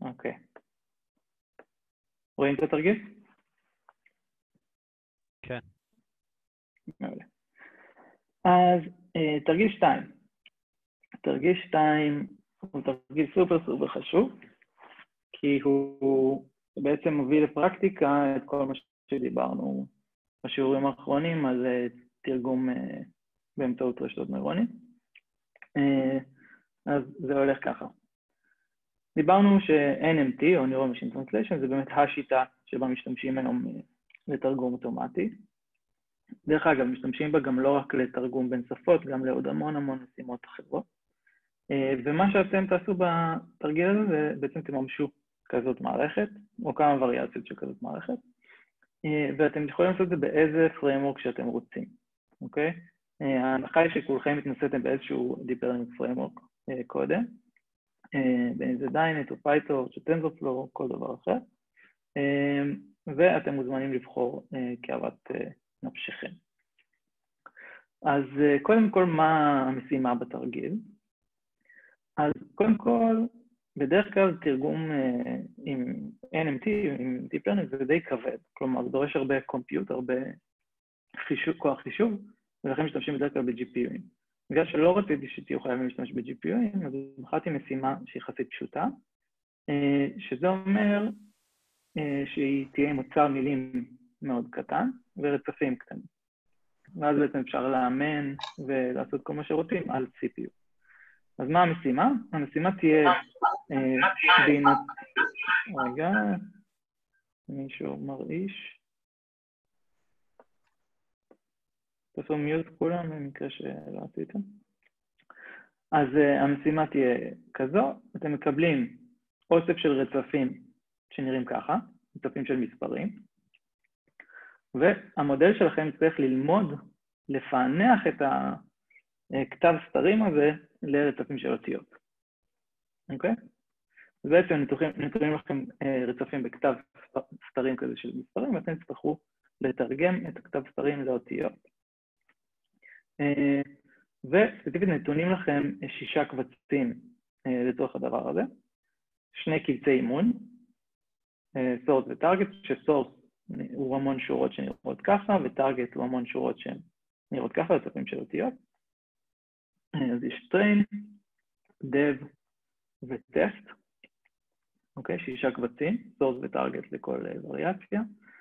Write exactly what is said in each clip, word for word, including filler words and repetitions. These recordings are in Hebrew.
אוקיי. רואים את התרגיל? כן. מעולה. אז תרגיל שתיים. תרגיל שתיים הוא תרגיל סופר סופר חשוב, כי הוא בעצם מוביל לפרקטיקה את כל מה שדיברנו בשיעורים האחרונים על תרגום באמצעות רשתות נוירונים. אז זה הולך ככה. דיברנו ש-אן אם טי, או Neural Machine Translation, זה באמת השיטה שבה משתמשים היום לתרגום אוטומטי. דרך אגב, משתמשים בה גם לא רק לתרגום בין שפות, גם לעוד המון המון משימות אחרות. ומה שאתם תעשו בתרגיל הזה, זה בעצם תממשו כזאת מערכת, או כמה וריאציות של כזאת מערכת, ואתם יכולים לעשות את זה באיזה framework שאתם רוצים, אוקיי? ההנחה היא שכולכם התנסיתם באיזשהו Deep Learning Framework קודם, בין זה דיינט או פייטורץ' או טנזורפלור, כל דבר אחר, ואתם מוזמנים לבחור כאוות נפשכם. אז קודם כל, מה המשימה בתרגיל? אז קודם כל, בדרך כלל תרגום עם אן אם טי, עם Deep Learning, זה די כבד. כלומר, זה דורש הרבה קומפיוט, הרבה חישוב, כוח חישוב, ולכן משתמשים בדרך כלל ב-ג'י פי יו'ים. בגלל שלא רציתי שתהיו חייבים להשתמש ב-ג'י פי יו'ים, אז בחרתי משימה שהיא יחסית פשוטה, שזה אומר שהיא תהיה עם אוצר מילים מאוד קטן ורצפים קטנים. ואז בעצם אפשר לאמן ולעשות כל מה שרוצים על סי פי יו. אז מה המשימה? המשימה תהיה בינת... רגע, מישהו מרעיש. תעשו מיוט כולם במקרה שלא עשיתם. אז המשימה תהיה כזו, אתם מקבלים אוסף של רצפים שנראים ככה, רצפים של מספרים, והמודל שלכם צריך ללמוד, לפענח את הכתב סתרים הזה לרצפים של אותיות. אוקיי? אז בעצם נתונים לכם רצפים בכתב סתרים כזה של מספרים, ואתם תצטרכו לתרגם את הכתב סתרים לאותיות. וספציפית נתונים לכם שישה קבצים לצורך הדבר הזה, שני קבצי אימון, סורס וטארגט, שסורס הוא המון שורות שנראות ככה, וטארגט הוא המון שורות שנראות ככה, רצפים של אותיות. אז יש טריין, דב וטסט, אוקיי, שישה קבצים, סורס וטארגט לכל וריאציה.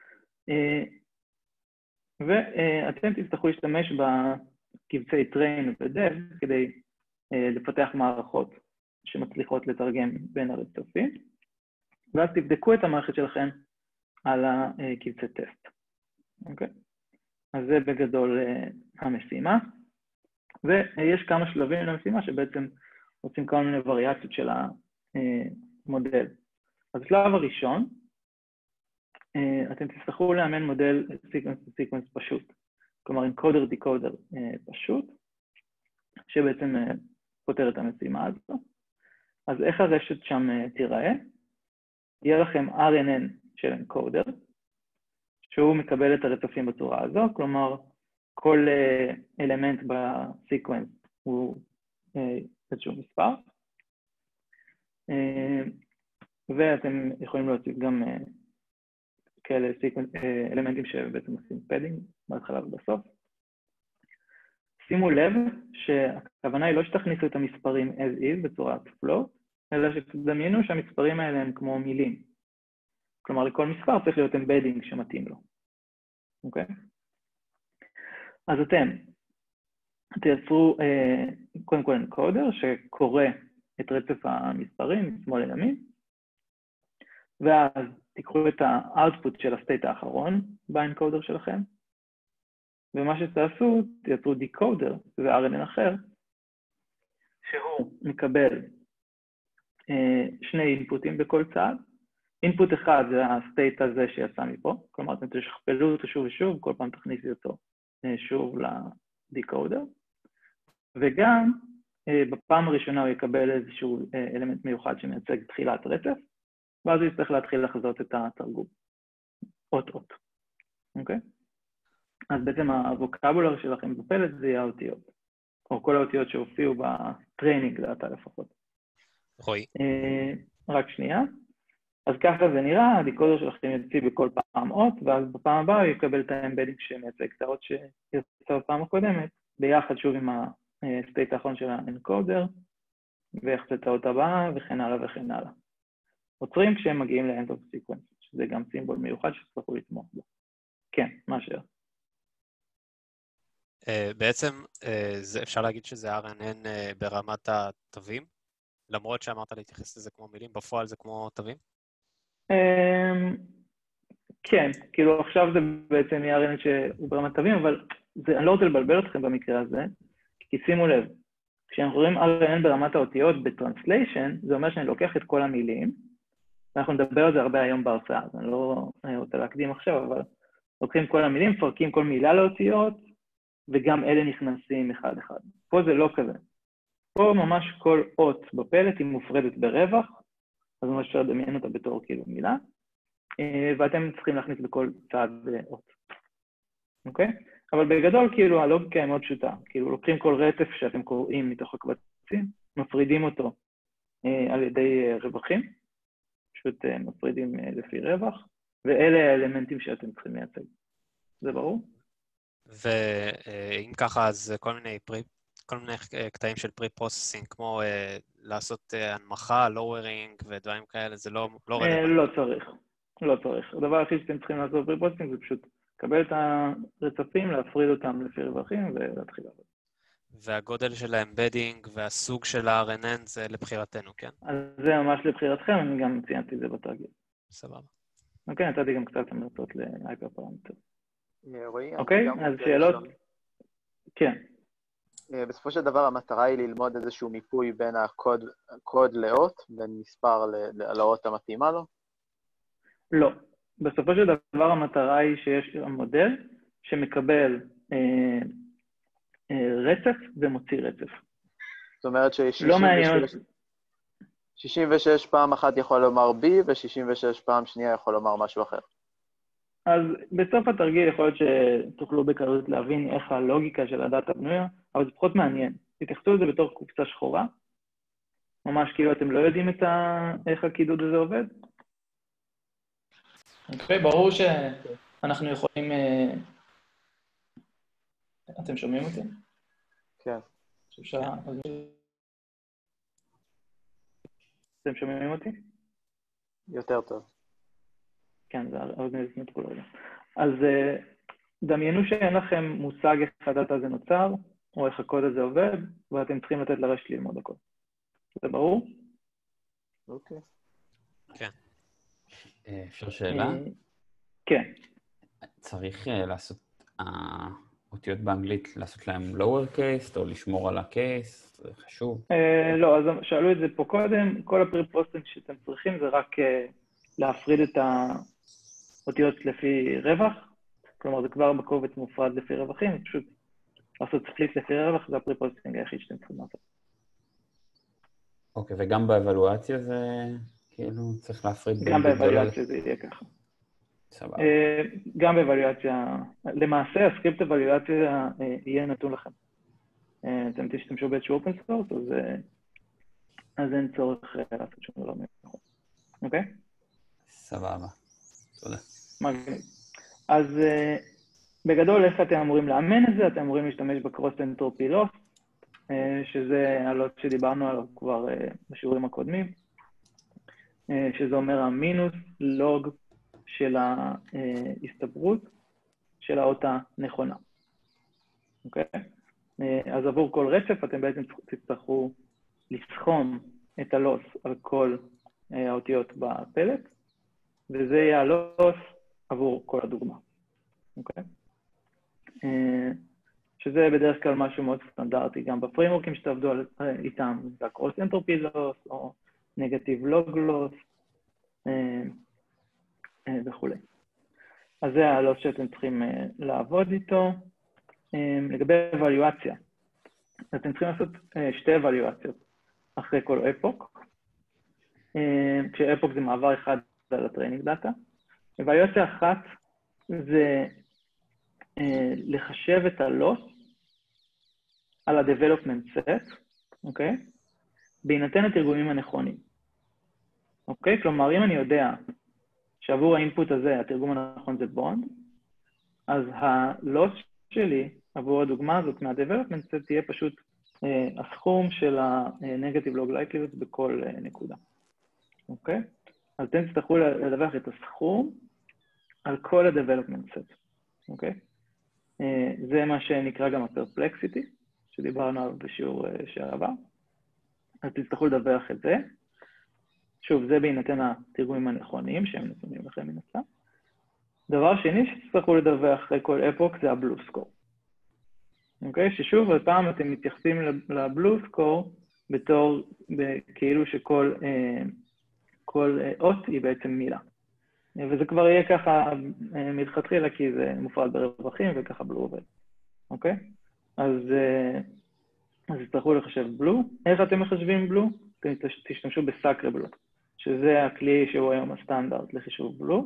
ואתם תצטרכו להשתמש בקבצי טריין ודב כדי לפתח מערכות שמצליחות לתרגם בין הרצפים, ואז תבדקו את המערכת שלכם על הקבצי טסט. אוקיי? אז זה בגדול המשימה. ויש כמה שלבים למשימה שבעצם רוצים כל מיני וריאציות של המודל. אז בשלב הראשון, אתם תצטרכו לאמן מודל סיקוונס וסיקוונס פשוט. כלומר, אנקודר דיקודר פשוט, שבעצם פותר את המשימה הזו. אז איך הרשת שם תיראה? יהיה לכם אר אן אן של אנקודר, שהוא מקבל את הרצפים בצורה הזו, כלומר, כל אלמנט בסיקוונס הוא איזשהו מספר, ואתם יכולים להוסיף גם כאלה אלמנטים שבעצם עושים פדינג בהתחלה ובסוף. שימו לב שהכוונה היא לא שתכניסו את המספרים as is בצורת float, אלא שתדמיינו שהמספרים האלה הם כמו מילים. כלומר, לכל מספר צריך להיות אמבדינג שמתאים לו. אוקיי? אז אתם תייצרו קודם כל אנקודר שקורא את רצף המספרים, משמאל לימין, ואז תיקחו את האוטפוט של הסטייט האחרון באנקודר שלכם, ומה שתעשו, תייצרו דיקודר, זה אר אן אן אחר, שהוא מקבל שני אינפוטים בכל צד. אינפוט אחד זה הסטייט הזה שיצא מפה, כלומר אתם תשכפלו אותו שוב ושוב, כל פעם תכניסי אותו שוב לדיקודר, וגם בפעם הראשונה הוא יקבל איזשהו אלמנט מיוחד שמייצג תחילת רצף, ואז הוא יצטרך להתחיל לחזות את התרגום, אות-אות, אוקיי? אז בעצם הווקבולר שלכם בפלט זה יהיה האותיות, או כל האותיות שהופיעו בטריינינג דאטה לפחות. רואי. רק שנייה. אז ככה זה נראה, הדיקודר שלכם יוציא בכל פעם אות, ואז בפעם הבאה הוא יקבל את האמבדינג שמייצג את האות שיצא בפעם הקודמת, ביחד שוב עם הסטייט האחרון של האנקודר, ויחצה את האות הבאה, וכן הלאה וכן הלאה. עוצרים כשהם מגיעים ל-end of sequence, שזה גם סימבול מיוחד שצריכו לתמוך בו. כן, מה שאר. בעצם אפשר להגיד שזה אר אן אן ברמת התווים? למרות שאמרת להתייחס לזה כמו מילים, בפועל זה כמו תווים? כן, כאילו עכשיו זה בעצם אר אן אן שהוא ברמת תווים, אבל אני לא רוצה לבלבל אתכם במקרה הזה, כי שימו לב, כשאנחנו רואים אר אן אן ברמת האותיות בטרנסליישן, זה אומר שאני לוקח את כל המילים, ואנחנו נדבר על זה הרבה היום בהרצאה, אז אני לא רוצה להקדים עכשיו, אבל לוקחים כל המילים, פרקים כל מילה לאותיות, וגם אלה נכנסים אחד אחד. פה זה לא כזה. פה ממש כל אות בפלט היא מופרדת ברווח, אז ממש אפשר לדמיין אותה בתור כאילו מילה, ואתם צריכים להכניס בכל צעד אות. אוקיי? אבל בגדול כאילו הלוגיקה היא מאוד פשוטה, כאילו לוקחים כל רצף שאתם קוראים מתוך הקבצים, מפרידים אותו על ידי רווחים, פשוט מפרידים לפי רווח, ואלה האלמנטים שאתם צריכים לייצג. זה ברור? ואם ככה, אז כל מיני פרי, כל מיני קטעים של פרי-פרוססינג, כמו לעשות הנמכה, lowering ודברים כאלה, זה לא רלוונטי. לא צריך, לא צריך. הדבר הכי שאתם צריכים לעשות פרי-פרוססינג זה פשוט לקבל את הרצפים, להפריד אותם לפי רווחים ולהתחיל לעבוד. והגודל של האמבדינג והסוג של ה-אר אן אן זה לבחירתנו, כן? אז זה ממש לבחירתכם, אני גם ציינתי את זה בתרגיל. סבבה. אוקיי, נתתי גם קצת המלצות להייפר פרמטר. רועי, אוקיי, אז שאלות? כן. בסופו של דבר המטרה היא ללמוד איזשהו מיפוי בין הקוד לאות, בין מספר לאות המתאימה לו? לא. בסופו של דבר המטרה היא שיש מודל שמקבל אה, אה, רצף ומוציא רצף. זאת אומרת ש-שישים ושש פעם אחת יכול לומר B, ו-שישים ושש פעם שנייה יכול לומר משהו אחר. אז בסוף התרגיל יכול להיות שתוכלו בקלות להבין איך הלוגיקה של הדאטה בנויה, אבל זה פחות מעניין. תתייחסו לזה בתור קופסה שחורה, ממש כאילו אתם לא יודעים את ה... איך הקידוד הזה עובד. אוקיי, ברור שאנחנו יכולים... אתם שומעים אותי? כן. שאפשר... אתם שומעים אותי? יותר טוב. כן, זה האוזנית נתקול רגע. אז דמיינו שאין לכם מושג איך הדאטה הזה נוצר, או איך הקוד הזה עובד, ואתם צריכים לתת לרשת ללמוד הקוד. זה ברור? אוקיי. כן. אפשר שאלה? כן. צריך לעשות, האותיות באנגלית, לעשות להם lower case, או לשמור על ה-case, זה חשוב? לא, אז שאלו את זה פה קודם, כל הפרי-פרוססינג שאתם צריכים זה רק להפריד את האותיות לפי רווח, כלומר זה כבר בקובץ מופרד לפי רווחים, פשוט לעשות ספליט לפי רווח, זה הפרי-פרוססינג היחיד שאתם צריכים לעשות. אוקיי, וגם באבלואציה זה כאילו צריך להפריד? גם באבלואציה זה יהיה ככה. סבבה. גם באבלואציה, למעשה הסקריפט אבלואציה יהיה נתון לכם. אתם תשתמשו באיזשהו אופן סורס, אז אין צורך לעשות שום דבר מיוחד. אוקיי? סבבה. תודה. מגניב. אז בגדול, איך אתם אמורים לאמן את זה? אתם אמורים להשתמש בקרוס אנטרופי לוס, שזה הלוס שדיברנו עליו כבר בשיעורים הקודמים, שזה אומר המינוס לוג של ההסתברות של האות הנכונה. אוקיי? אז עבור כל רצף אתם בעצם תצטרכו לסכום את הלוס על כל האותיות בפלט, וזה יהיה הלוס עבור כל הדוגמה. אוקיי? שזה בדרך כלל משהו מאוד סטנדרטי, גם בפרימורקים שתעבדו איתם, זה הקרוס אנטרופי לוס או נגטיב לוג לוס וכו'. אז זה הלוס שאתם צריכים לעבוד איתו. לגבי אבלואציה, אתם צריכים לעשות שתי אבלואציות אחרי כל אפוק, כשאפוק זה מעבר אחד על הטריינינג דאטה. אבלואציה אחת זה לחשב את הלוס על ה-development set, אוקיי? בהינתן התרגומים הנכונים. אוקיי? כלומר, אם אני יודע שעבור האינפוט הזה התרגום הנכון זה בונד, אז הלוס שלי עבור הדוגמה הזאת מה-development תהיה פשוט אה, הסכום של ה-negative log likelihood בכל אה, נקודה. אוקיי? אז אתם תצטרכו לדווח את הסכום על כל ה-development set. אוקיי? אה, זה מה שנקרא גם ה-perplexity, שדיברנו עליו בשיעור אה, שעבר. אז תצטרכו לדווח את זה. שוב, זה בהינתן התרגומים הנכונים, שהם נתונים לכם מן הסתם. דבר שני שתצטרכו לדווח אחרי כל אפוק זה הבלו סקור. אוקיי? ששוב, הפעם אתם מתייחסים לבלו סקור בתור, כאילו שכל אה, כל אה, אות היא בעצם מילה. וזה כבר יהיה ככה אה, מלכתחילה, כי זה מופרד ברווחים וככה בלו עובד. אוקיי? אז, אה, אז תצטרכו לחשב בלו. איך אתם מחשבים בלו? אתם תשתמשו בסאקרבלו, שזה הכלי שהוא היום הסטנדרט לחישוב בלו.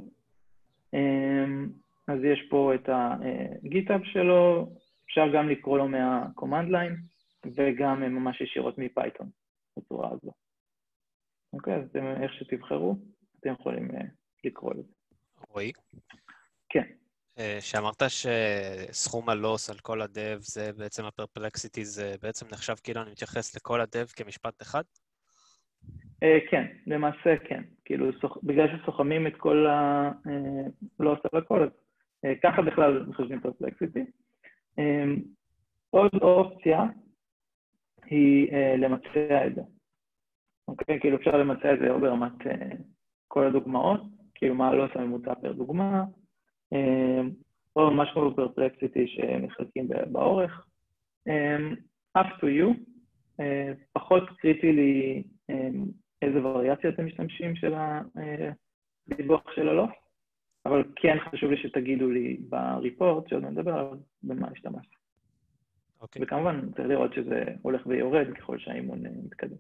אז יש פה את הגיטאב שלו, אפשר גם לקרוא לו מה-command line, וגם ממש ישירות מפייתון, בצורה הזו. אוקיי, אז אתם, איך שתבחרו, אתם יכולים לקרוא לזה. רועי? כן. שאמרת שסכום הלוס על כל הדב, זה בעצם הפרפלקסיטי, זה בעצם נחשב כאילו אני מתייחס לכל הדב כמשפט אחד? כן, למעשה כן. כאילו, בגלל שסוכמים את כל הלוס על הכל, אז ככה בכלל מחשבים פרפלקסיטי. עוד אופציה היא למצע את זה. אוקיי? כאילו אפשר למצע את זה או ברמת כל הדוגמאות, כאילו מה הלוס הממוצע פר דוגמה, או ממש כמו פרפלקסיטי שמחלקים באורך. up to you, פחות קריטי לי איזה וריאציה אתם משתמשים של הדיווח של הלוס, אבל כן חשוב לי שתגידו לי בריפורט שעוד נדבר עליו במה השתמש. Okay. וכמובן צריך לראות שזה הולך ויורד ככל שהאימון מתקדם.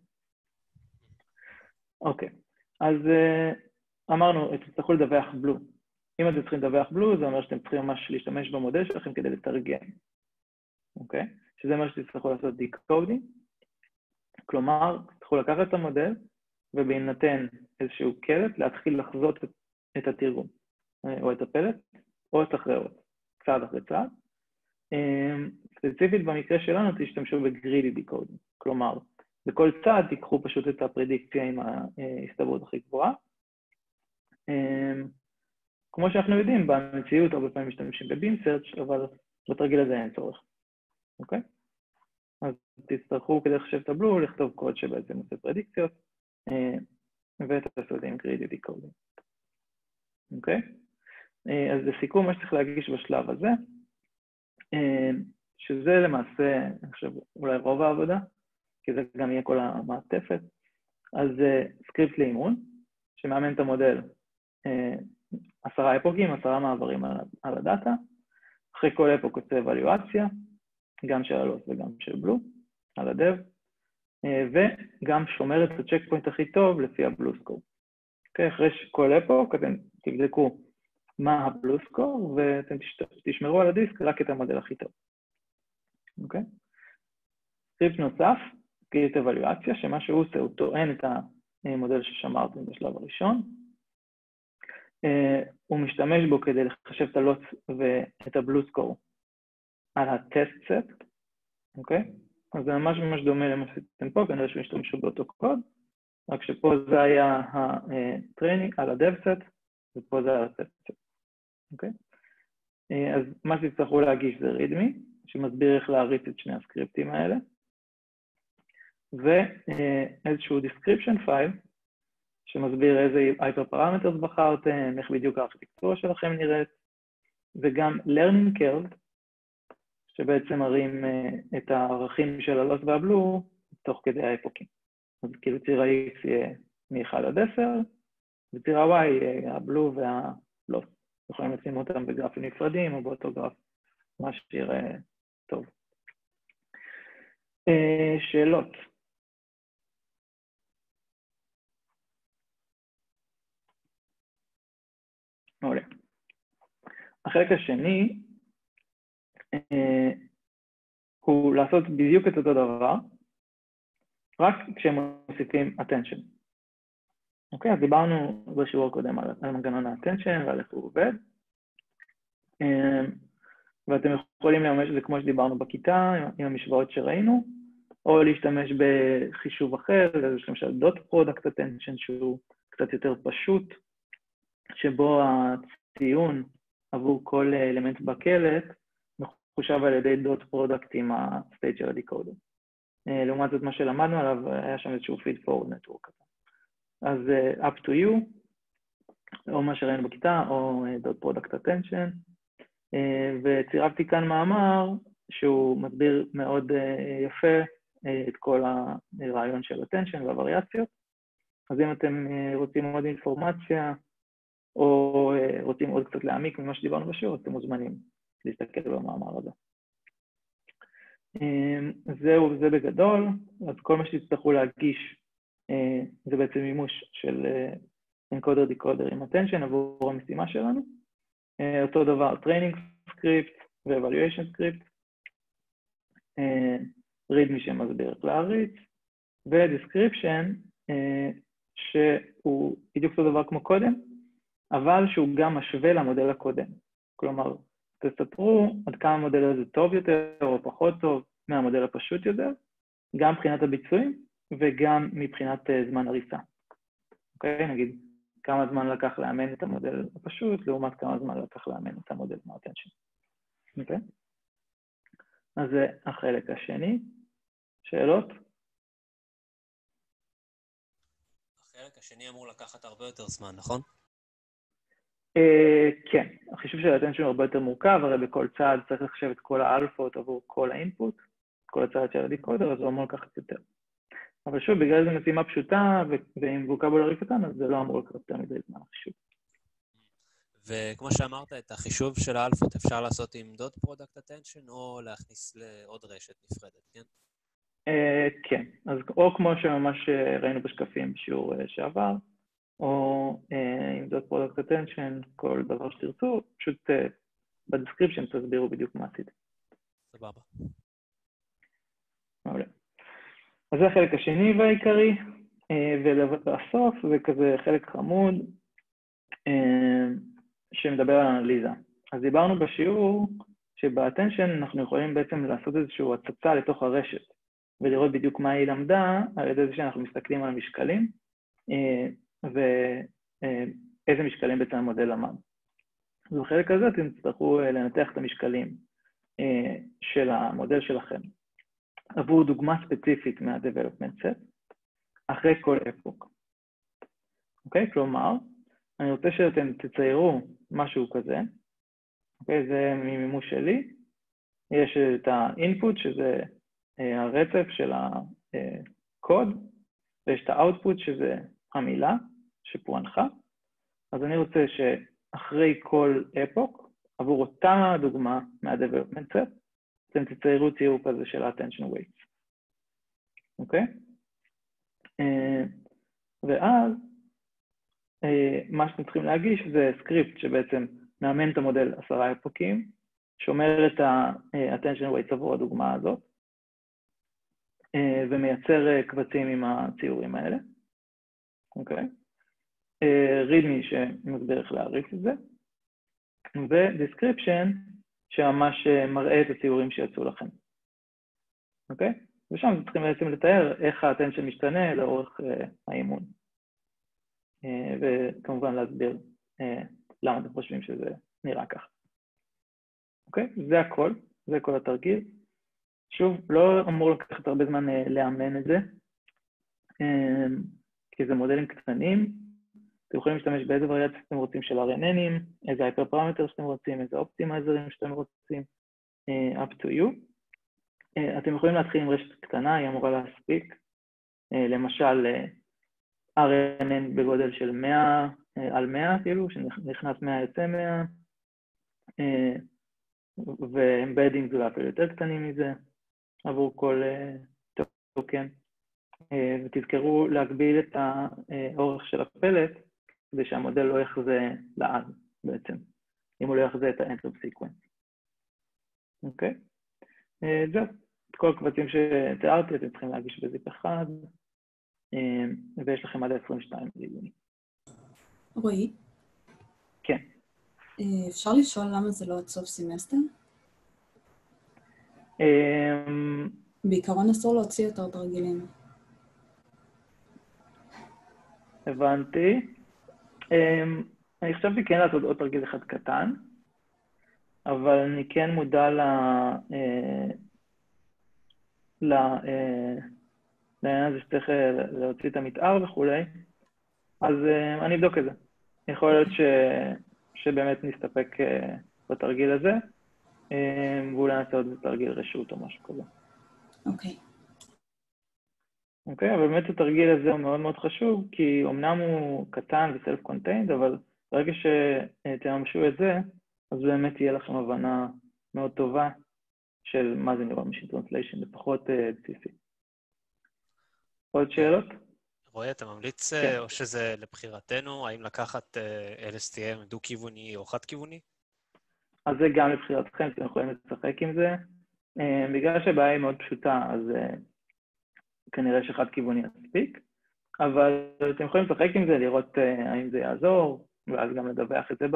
אוקיי, אז אמרנו, תצטרכו לדווח בלו. אם אתם צריכים לדווח בלו, זה אומר שאתם צריכים ממש להשתמש במודל שלכם כדי לתרגם. אוקיי? שזה מה שתצטרכו לעשות דיקודינג. כלומר, תצטרכו לקחת את המודל, ובהינתן איזשהו קלט, להתחיל לחזות את התרגום, או את הפלט, או את אחרי צעד אחרי צעד. ספציפית במקרה שלנו תשתמשו בגרידי דיקודינג, כלומר, בכל צעד תיקחו פשוט את הפרדיקציה עם ההסתברות הכי גבוהה. כמו שאנחנו יודעים, במציאות הרבה פעמים משתמשים בבים סרצ', אבל בתרגיל הזה אין צורך. אוקיי? אז תצטרכו כדי לחשב את הבלו, לכתוב קוד שבעצם עושה פרדיקציות, ותעשו את זה עם גרידי דיקודינג. אוקיי? אז לסיכום, מה שצריך להגיש בשלב הזה, שזה למעשה, אני חושב, אולי רוב העבודה, כי זה גם יהיה כל המעטפת, אז סקריפט לאימון, שמאמן את המודל עשרה אפוקים, עשרה מעברים על הדאטה, אחרי כל אפוק עושה אבליואציה, גם של הלוס וגם של בלו, על הדב, וגם שומר את הצ'ק פוינט הכי טוב לפי הבלו סקור. אחרי כל אפוק אתם תבדקו מה הבלו סקור, ואתם תשמרו על הדיסק רק את המודל הכי טוב. אוקיי? סקריפט נוסף, סקריפט אבליואציה, שמה שהוא עושה, הוא טוען את המודל ששמרתם בשלב הראשון, הוא משתמש בו כדי לחשב את הלוס ואת הבלו סקור על הטסט סט, אוקיי? אז זה ממש ממש דומה למה שעשיתם פה, כנראה שהוא השתמשו באותו קוד, רק שפה זה היה הטריינינג על הדב סט, ופה זה על הטסט סט, אוקיי? אז מה שתצטרכו להגיש זה רידמי, שמסביר איך להריץ את שני הסקריפטים האלה, ואיזשהו description file, שמסביר איזה hyperparameters בחרתם, איך בדיוק הארכיטקטורה שלכם נראית, וגם learning curve, שבעצם מראים את הערכים של הלוס והבלו תוך כדי האפוקים. אז כאילו ציר ה-X יהיה מ-אחד עד עשר, וציר ה-Y יהיה הבלו והלוס. יכולים לשים אותם בגרפים נפרדים או באותו גרף, מה שיראה טוב. שאלות. מעולה. החלק השני הוא לעשות בדיוק את אותו דבר, רק כשהם מוסיפים attention. אוקיי, אז דיברנו בשיעור הקודם על, על מנגנון ה-attention ועל איך הוא עובד. ואתם יכולים לממש את זה כמו שדיברנו בכיתה, עם המשוואות שראינו, או להשתמש בחישוב אחר, למשל dot product attention שהוא קצת יותר פשוט, שבו הציון עבור כל אלמנט בקלט מחושב על ידי dot product עם ה-state של הדיקודר. לעומת זאת מה שלמדנו עליו, היה שם איזשהו feed forward network. אז up to you, או מה שראינו בכיתה, או dot product attention, וצירפתי כאן מאמר שהוא מסביר מאוד יפה את כל הרעיון של attention והווריאציות. אז אם אתם רוצים עוד אינפורמציה, או רוצים עוד קצת להעמיק ממה שדיברנו בשיעור, אתם מוזמנים להסתכל במאמר הזה. זהו, זה בגדול. אז כל מה שתצטרכו להגיש זה בעצם מימוש של encoder decoder עם attention עבור המשימה שלנו. אותו דבר, training script ו-evaluation script, readme שמסביר איך להריץ, ו-description שהוא בדיוק אותו דבר כמו קודם, אבל שהוא גם משווה למודל הקודם. כלומר, תספרו עד כמה המודל הזה טוב יותר או פחות טוב מהמודל הפשוט יותר, גם מבחינת הביצועים וגם מבחינת זמן הריצה. אוקיי? נגיד, כמה זמן לקח לאמן את המודל הפשוט, לעומת כמה זמן לקח לאמן את המודל מה-attention. אוקיי? אז זה החלק השני. שאלות? החלק השני אמור לקחת הרבה יותר זמן, נכון? כן, החישוב של ה-attention הוא הרבה יותר מורכב, הרי בכל צעד צריך לחשב את כל האלפות עבור כל האינפוט, כל הצעד של הדיקודר, אז הוא אמור לקחת יותר. אבל שוב, בגלל זו משימה פשוטה ועם ווקבולרי קטן, אז זה לא אמור לקחת יותר מדי זמן החישוב. וכמו שאמרת, את החישוב של האלפות אפשר לעשות עם dot product attention או להכניס לעוד רשת נפרדת, כן? כן, אז או כמו שממש ראינו בשקפים בשיעור שעבר, או עם dot product attention, כל דבר שתרצו, פשוט בדסקריפשן תסבירו בדיוק מה עשיתם. סבבה. מעולה. אז זה החלק השני והעיקרי, ולבסוף זה כזה חלק חמוד שמדבר על אנליזה. אז דיברנו בשיעור שב-attention אנחנו יכולים בעצם לעשות איזושהי הצצה לתוך הרשת, ולראות בדיוק מה היא למדה על ידי זה שאנחנו מסתכלים על משקלים, ואיזה משקלים בעצם המודל למד. אז בחלק הזה אתם תצטרכו לנתח את המשקלים של המודל שלכם, עבור דוגמה ספציפית מה-development set, אחרי כל אפוק. אוקיי? כלומר, אני רוצה שאתם תציירו משהו כזה, אוקיי? זה ממימוש שלי. יש את ה-input, שזה הרצף של הקוד, ויש את ה-output, שזה המילה שפוענחה. אז אני רוצה שאחרי כל אפוק, עבור אותה דוגמה מה-development set, אתם תציירו ציור כזה של attention weights. אוקיי? ואז, מה שאתם צריכים להגיש זה סקריפט שבעצם מאמן את המודל עשרה אפוקים, שומר את ה-attention weights עבור הדוגמה הזאת, ומייצר קבצים עם הציורים האלה. אוקיי? readme שמסביר איך להריץ את זה, ו-description שממש מראה את הציורים שיצאו לכם. אוקיי? ושם אתם צריכים בעצם לתאר איך ה-attention משתנה לאורך האימון. וכמובן להסביר למה אתם חושבים שזה נראה ככה. אוקיי? זה הכל, זה כל התרגיל. שוב, לא אמור לקחת הרבה זמן לאמן את זה, כי זה מודלים קטנים. אתם יכולים להשתמש באיזה וריאציה שאתם רוצים של אר אן אנים, איזה הייפר פרמטר שאתם רוצים, איזה אופטימייזרים שאתם רוצים, up to you. אתם יכולים להתחיל עם רשת קטנה, היא אמורה להספיק. למשל, אר אן אן בגודל של מאה על מאה, כאילו, שנכנס מאה יוצא מאה, ואמבדינג זה אפילו יותר קטנים מזה, עבור כל טוקן. ותזכרו להגביל את האורך של הפלט, כדי שהמודל לא יחזה לעד בעצם, אם הוא לא יחזה את ה-entropy sequence. אוקיי? זהו. את כל הקבצים שתיארתי, אתם צריכים להגיש בזיפ אחד, ויש לכם עד ה-עשרים ושניים ליוני. רועי? כן. אפשר לשאול למה זה לא עד סוף סמסטר? בעיקרון אסור להוציא יותר תרגילים. הבנתי. אני חשבתי כן לעשות עוד תרגיל אחד קטן, אבל אני כן מודע ל... לעניין הזה שצריך להוציא את המתאר וכולי, אז אני אבדוק את זה. יכול להיות ש... שבאמת נסתפק בתרגיל הזה, ואולי נעשה עוד תרגיל רשות או משהו כזה. אוקיי. אוקיי, אבל באמת התרגיל הזה הוא מאוד מאוד חשוב, כי אמנם הוא קטן ו-self-contained, אבל ברגע שתממשו את זה, אז באמת תהיה לכם הבנה מאוד טובה של מה זה Neural Machine Translation, לפחות בסיסי. עוד שאלות? רועי, אתה ממליץ, כן. או שזה לבחירתנו, האם לקחת אל אס טי אם דו-כיווני או חד-כיווני? אז זה גם לבחירתכם, אתם יכולים לשחק עם זה. בגלל שהבעיה היא מאוד פשוטה, אז כנראה שחד-כיווני יספיק, אבל אתם יכולים לשחק עם זה, לראות האם זה יעזור, ואז גם לדווח את זה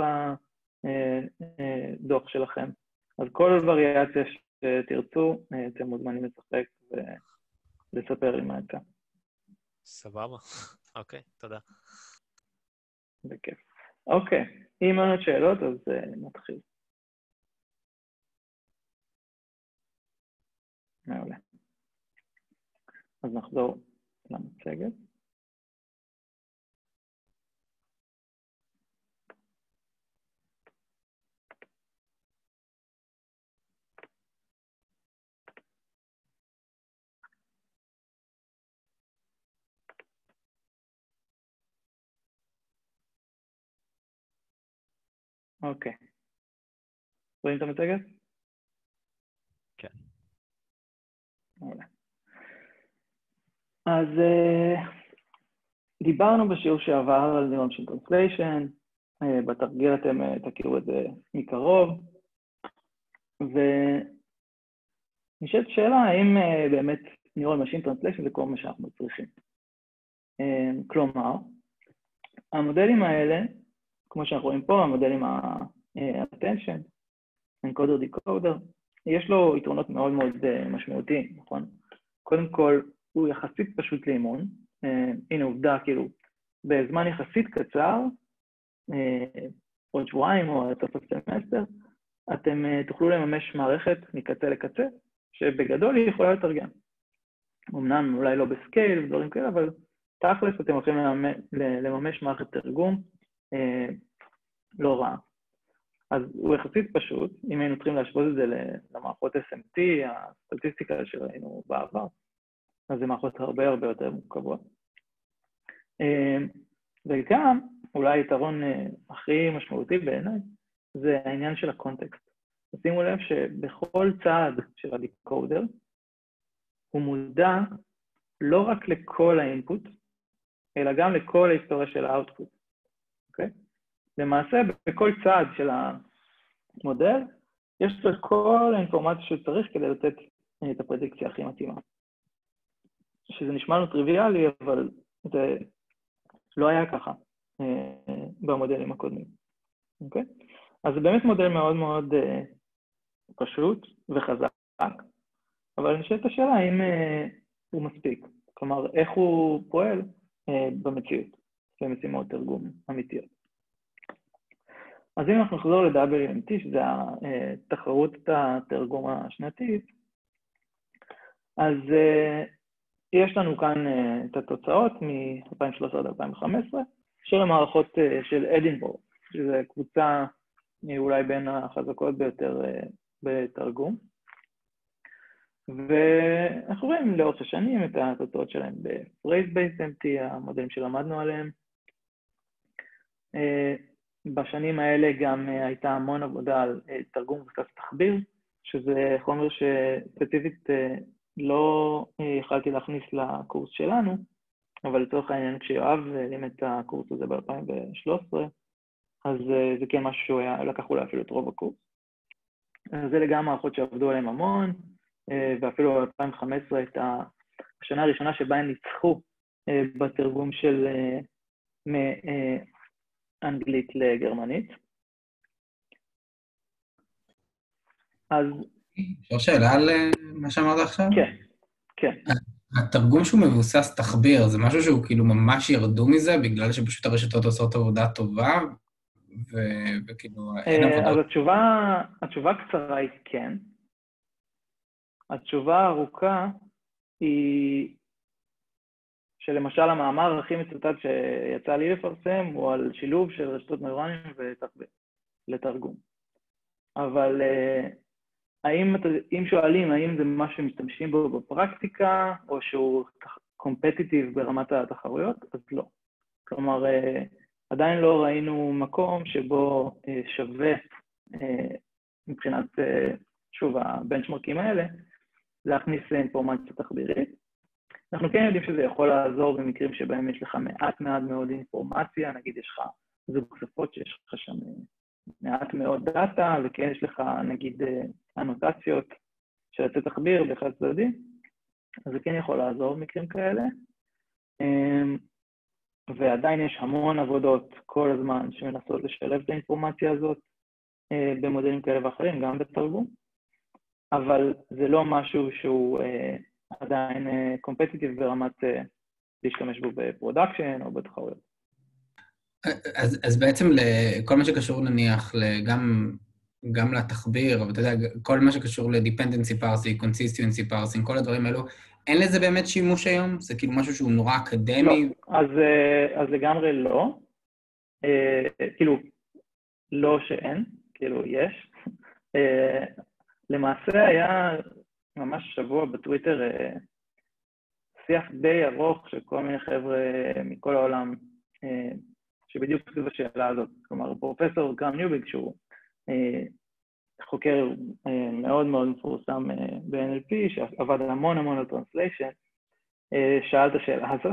בדוח שלכם. אז כל וריאציה שתרצו, אתם מוזמנים לשחק ולספר לי מה יצא. סבבה. אוקיי, תודה. בכיף. אוקיי, אם אין עוד שאלות, אז נתחיל. מעולה. אז נחזור למצגת. אוקיי. רואים את המצגת? כן. מעולה. אז uh, דיברנו בשיעור שעבר על Neural Machine Translation, uh, בתרגיל אתם uh, תכירו את זה מקרוב, ונשאלת שאלה האם uh, באמת Neural Machine Translation זה כל מה שאנחנו צריכים. Uh, כלומר, המודלים האלה, כמו שאנחנו רואים פה, המודלים ה-attention, encoder decoder, יש לו יתרונות מאוד מאוד uh, משמעותיים, נכון? קודם כל, הוא יחסית פשוט לאימון. Uh, הנה עובדה, כאילו, בזמן יחסית קצר, uh, עוד שבועיים או עד סוף הסמסטר, אתם uh, תוכלו לממש מערכת מקצה לקצה, שבגדול היא יכולה לתרגם. אמנם אולי לא בסקייל ודברים כאלה, אבל תכלס אתם הולכים לממש, לממש מערכת תרגום uh, לא רעה. אז הוא יחסית פשוט, אם היינו צריכים להשוות את זה למערכות אס אם טי, הסטטיסטיקה שראינו בעבר, אז זה מערכות הרבה הרבה יותר מורכבות. וגם, אולי היתרון הכי משמעותי בעיניי, זה העניין של הקונטקסט. שימו לב שבכל צעד של הדיקודר, הוא מודע לא רק לכל האינפוט, אלא גם לכל ההיסטוריה של האוטפוט. אוקיי? למעשה, בכל צעד של המודל, יש לו את כל האינפורמציה שצריך כדי לתת את הפרדיקציה הכי מתאימה. שזה נשמע לנו טריוויאלי, אבל זה לא היה ככה במודלים הקודמים. אוקיי? אז זה באמת מודל מאוד מאוד פשוט וחזק, אבל אני חושבת השאלה האם הוא מספיק. כלומר, איך הוא פועל במציאות, במשימות תרגום אמיתיות. אז אם אנחנו נחזור ל-דאבליו אם טי, שזה תחרות התרגום השנתית, אז יש לנו כאן את התוצאות מ-אלפיים ושלוש עשרה עד אלפיים וחמש עשרה של המערכות של אדינבורג, שזו קבוצה אולי בין החזקות ביותר בתרגום. ואנחנו רואים לאורך השנים את התוצאות שלהם ב-Phrase-Based אם טי, המודלים שלמדנו עליהם. בשנים האלה גם הייתה המון עבודה על תרגום מבוסס תחביר, שזה חומר שספציפית לא יכלתי להכניס לקורס שלנו, אבל לצורך העניין כשיואב לימד את הקורס הזה ב-אלפיים ושלוש עשרה, אז זה כן משהו שהוא היה, לקח אולי אפילו את רוב הקורס. זה לגמרי מערכות שעבדו עליהם המון, ואפילו ב-אלפיים וחמש עשרה הייתה השנה הראשונה שבה הם ניצחו בתרגום של מאנגלית לגרמנית. אז... אפשר שאלה על מה שאמרת עכשיו? כן, כן. התרגום שהוא מבוסס תחביר, זה משהו שהוא כאילו ממש ירדו מזה, בגלל שפשוט הרשתות עושות עבודה טובה, וכאילו אין עבודות. אז התשובה, התשובה קצרה היא כן. התשובה הארוכה היא שלמשל המאמר הכי מצוטט שיצא לי לפרסם הוא על שילוב של רשתות נוירונים ותחביר לתרגום. אבל האם, אם שואלים האם זה מה שמשתמשים בו בפרקטיקה, או שהוא קומפטיטיב ברמת התחרויות, אז לא. כלומר, עדיין לא ראינו מקום שבו שווה, מבחינת, שוב, הבנצ'מרקים האלה, להכניס אינפורמציה תחבירית. אנחנו כן יודעים שזה יכול לעזור במקרים שבהם יש לך מעט מעט מאוד אינפורמציה, נגיד יש לך זוג שפות שיש לך שם מעט מאוד דאטה, וכן יש לך נגיד אנוטציות של יצא תחביר באחד צדדי, אז זה כן יכול לעזור במקרים כאלה. ועדיין יש המון עבודות כל הזמן שמנסות לשלב את האינפורמציה הזאת במודלים כאלה ואחרים, גם בתרגום, אבל זה לא משהו שהוא עדיין קומפטיטיב ברמת להשתמש בו בפרודקשן או בתחרויות. אז, אז בעצם לכל מה שקשור נניח גם, גם לתחביר, אבל אתה יודע, כל מה שקשור ל-dependency parsing, consistency parsing, כל הדברים האלו, אין לזה באמת שימוש היום? זה כאילו משהו שהוא נורא אקדמי? לא, אז, אז לגמרי לא. כאילו, לא שאין, כאילו יש. למעשה היה ממש שבוע בטוויטר שיח די ארוך של כל מיני חבר'ה מכל העולם, שבדיוק סביב השאלה הזאת. כלומר, פרופסור גרם ניוביג, שהוא חוקר מאוד מאוד מפורסם ב-אן אל פי, שעבד המון המון על טרנסליישן, שאל את השאלה הזאת,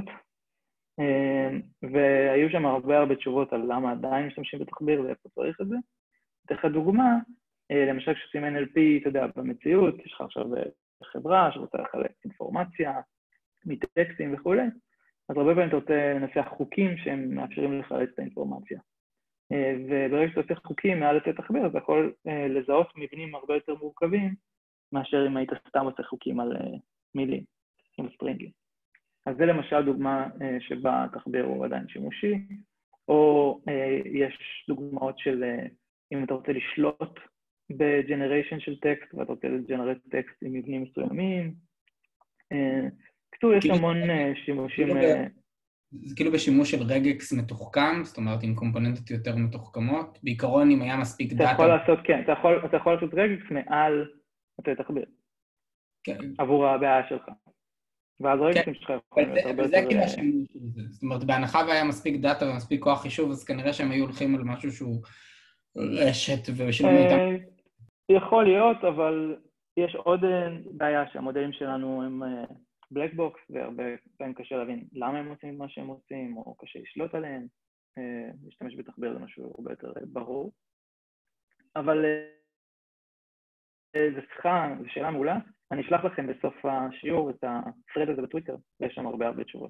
והיו שם הרבה הרבה תשובות על למה עדיין משתמשים בתחביר ואיפה צריך את זה. דרך הדוגמה, למשל כשעושים אן אל פי, אתה יודע, במציאות, יש לך עכשיו חברה שרוצה לחלק אינפורמציה, מטקסטים וכו', אז הרבה פעמים אתה רוצה לנסח חוקים שהם מאפשרים לחלק את האינפורמציה. וברגע שאתה עושה חוקים מעל לתת תחביר, אתה יכול לזהות מבנים הרבה יותר מורכבים, מאשר אם היית סתם עושה חוקים על מילים, עם סטרינגים. אז זה למשל דוגמה שבה תחביר הוא עדיין שימושי, או יש דוגמאות של אם אתה רוצה לשלוט בג'נריישן של טקסט, ואתה רוצה לג'נרט טקסט עם מבנים מסוימים. כתוב, יש המון שימושים... זה כאילו בשימוש של רגקס מתוחכם, זאת אומרת עם קומפוננטות יותר מתוחכמות, בעיקרון אם היה מספיק דאטה... אתה יכול לעשות, כן, אתה יכול, אתה יכול לעשות רגקס מעל אתה תחביר. כן. עבור הבעיה שלך. ואז רגקסים שלך יכולים להיות הרבה יותר... וזה כאילו השימוש של זה. זאת אומרת, בהנחה והיה מספיק דאטה ומספיק כוח חישוב, אז כנראה שהם היו הולכים על משהו שהוא רשת ושילמו איתם. יכול להיות, אבל יש עוד בעיה שהמודלים שלנו הם בלק בוקס, והרבה פעמים קשה להבין למה הם עושים את מה שהם עושים, או קשה לשלוט עליהם. להשתמש בתחביר זה משהו הרבה יותר ברור. אבל זו שיחה, זו שאלה מעולה. אני אשלח לכם בסוף השיעור את הפרד הזה בטוויטר, ויש שם הרבה הרבה תשובות.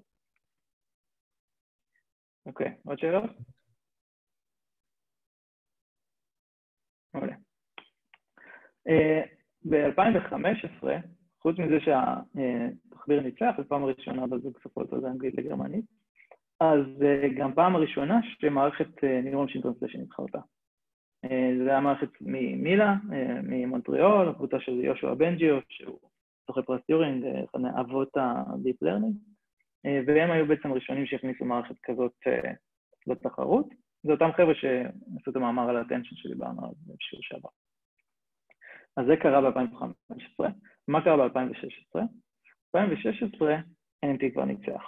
אוקיי, עוד שאלות? מעולה. ב-אלפיים וחמש עשרה, חוץ מזה שהתחביר ניצח, בפעם הראשונה בזוג שפות הזה אנגלית לגרמנית, אז גם פעם הראשונה שמערכת Neural Machine Translation התחרתה. זה היה מערכת ממילה, ממונטריאול, הקבוצה של יושוע בנג'יו, שהוא זוכה פרס טיורינג, אחד מאבות ה-Deep Learning, והם היו בעצם הראשונים שהכניסו מערכת כזאת לתחרות. זה אותם חבר'ה שעשו את המאמר על ה-attention שדיברנו על בשיעור שעבר. אז זה קרה ב-אלפיים וחמש עשרה. מה קרה ב-אלפיים ושש עשרה? ב-אלפיים ושש עשרה אן אל פי כבר ניצח.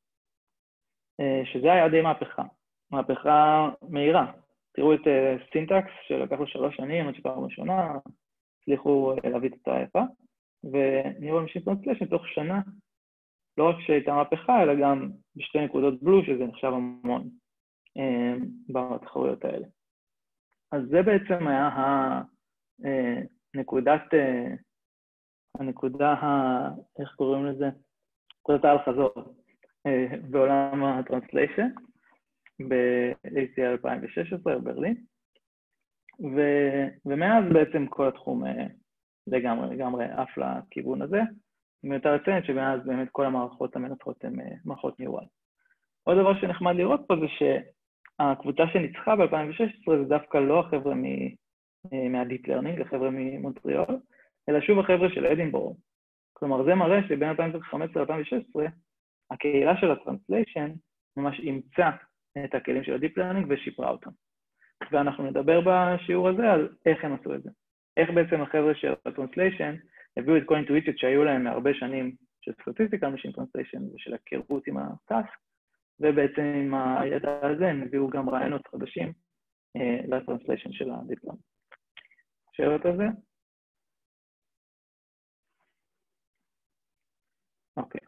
שזה היה די מהפכה. מהפכה מהירה. תראו את סינטקס שלקח לו שלוש שנים, עד שפעם ראשונה, הצליחו להביא את אותה יפה, ו-Neural Machine Translation תוך שנה, לא רק שהייתה מהפכה, אלא גם בשתי נקודות בלו, שזה נחשב המון בתחרויות האלה. אז זה בעצם היה הנקודת, הנקודה, איך קוראים לזה? נקודת האל חזור. בעולם הטרנסליישן, ב-איי סי אל אלפיים ושש עשרה בברלין, ומאז בעצם כל התחום לגמרי, לגמרי עף לכיוון הזה, מיותר לציין שמאז באמת כל המערכות המנתחות הן מערכות ניורל. עוד דבר שנחמד לראות פה זה שהקבוצה שניצחה ב-אלפיים ושש עשרה זה דווקא לא החבר'ה מה-Deep Learning, החבר'ה ממונטריאול, אלא שוב החבר'ה של אדינבורו. כלומר, זה מראה שבין אלפיים וחמש עשרה ל-אלפיים ושש עשרה, הקהילה של הטרנסליישן ממש אימצה את הכלים של ה-Deep Learning ושיפרה אותם. ואנחנו נדבר בשיעור הזה על איך הם עשו את זה. איך בעצם החבר'ה של הטרנסליישן הביאו את כל האינטואיציות שהיו להם מהרבה שנים של סטטיסטיקל משין טרנסליישן ושל הכירות עם הטאסק, ובעצם עם הידע הזה הם הביאו גם רעיונות חדשים אה, לטרנסליישן של ה-Deep Learning. שאלות על זה? אוקיי.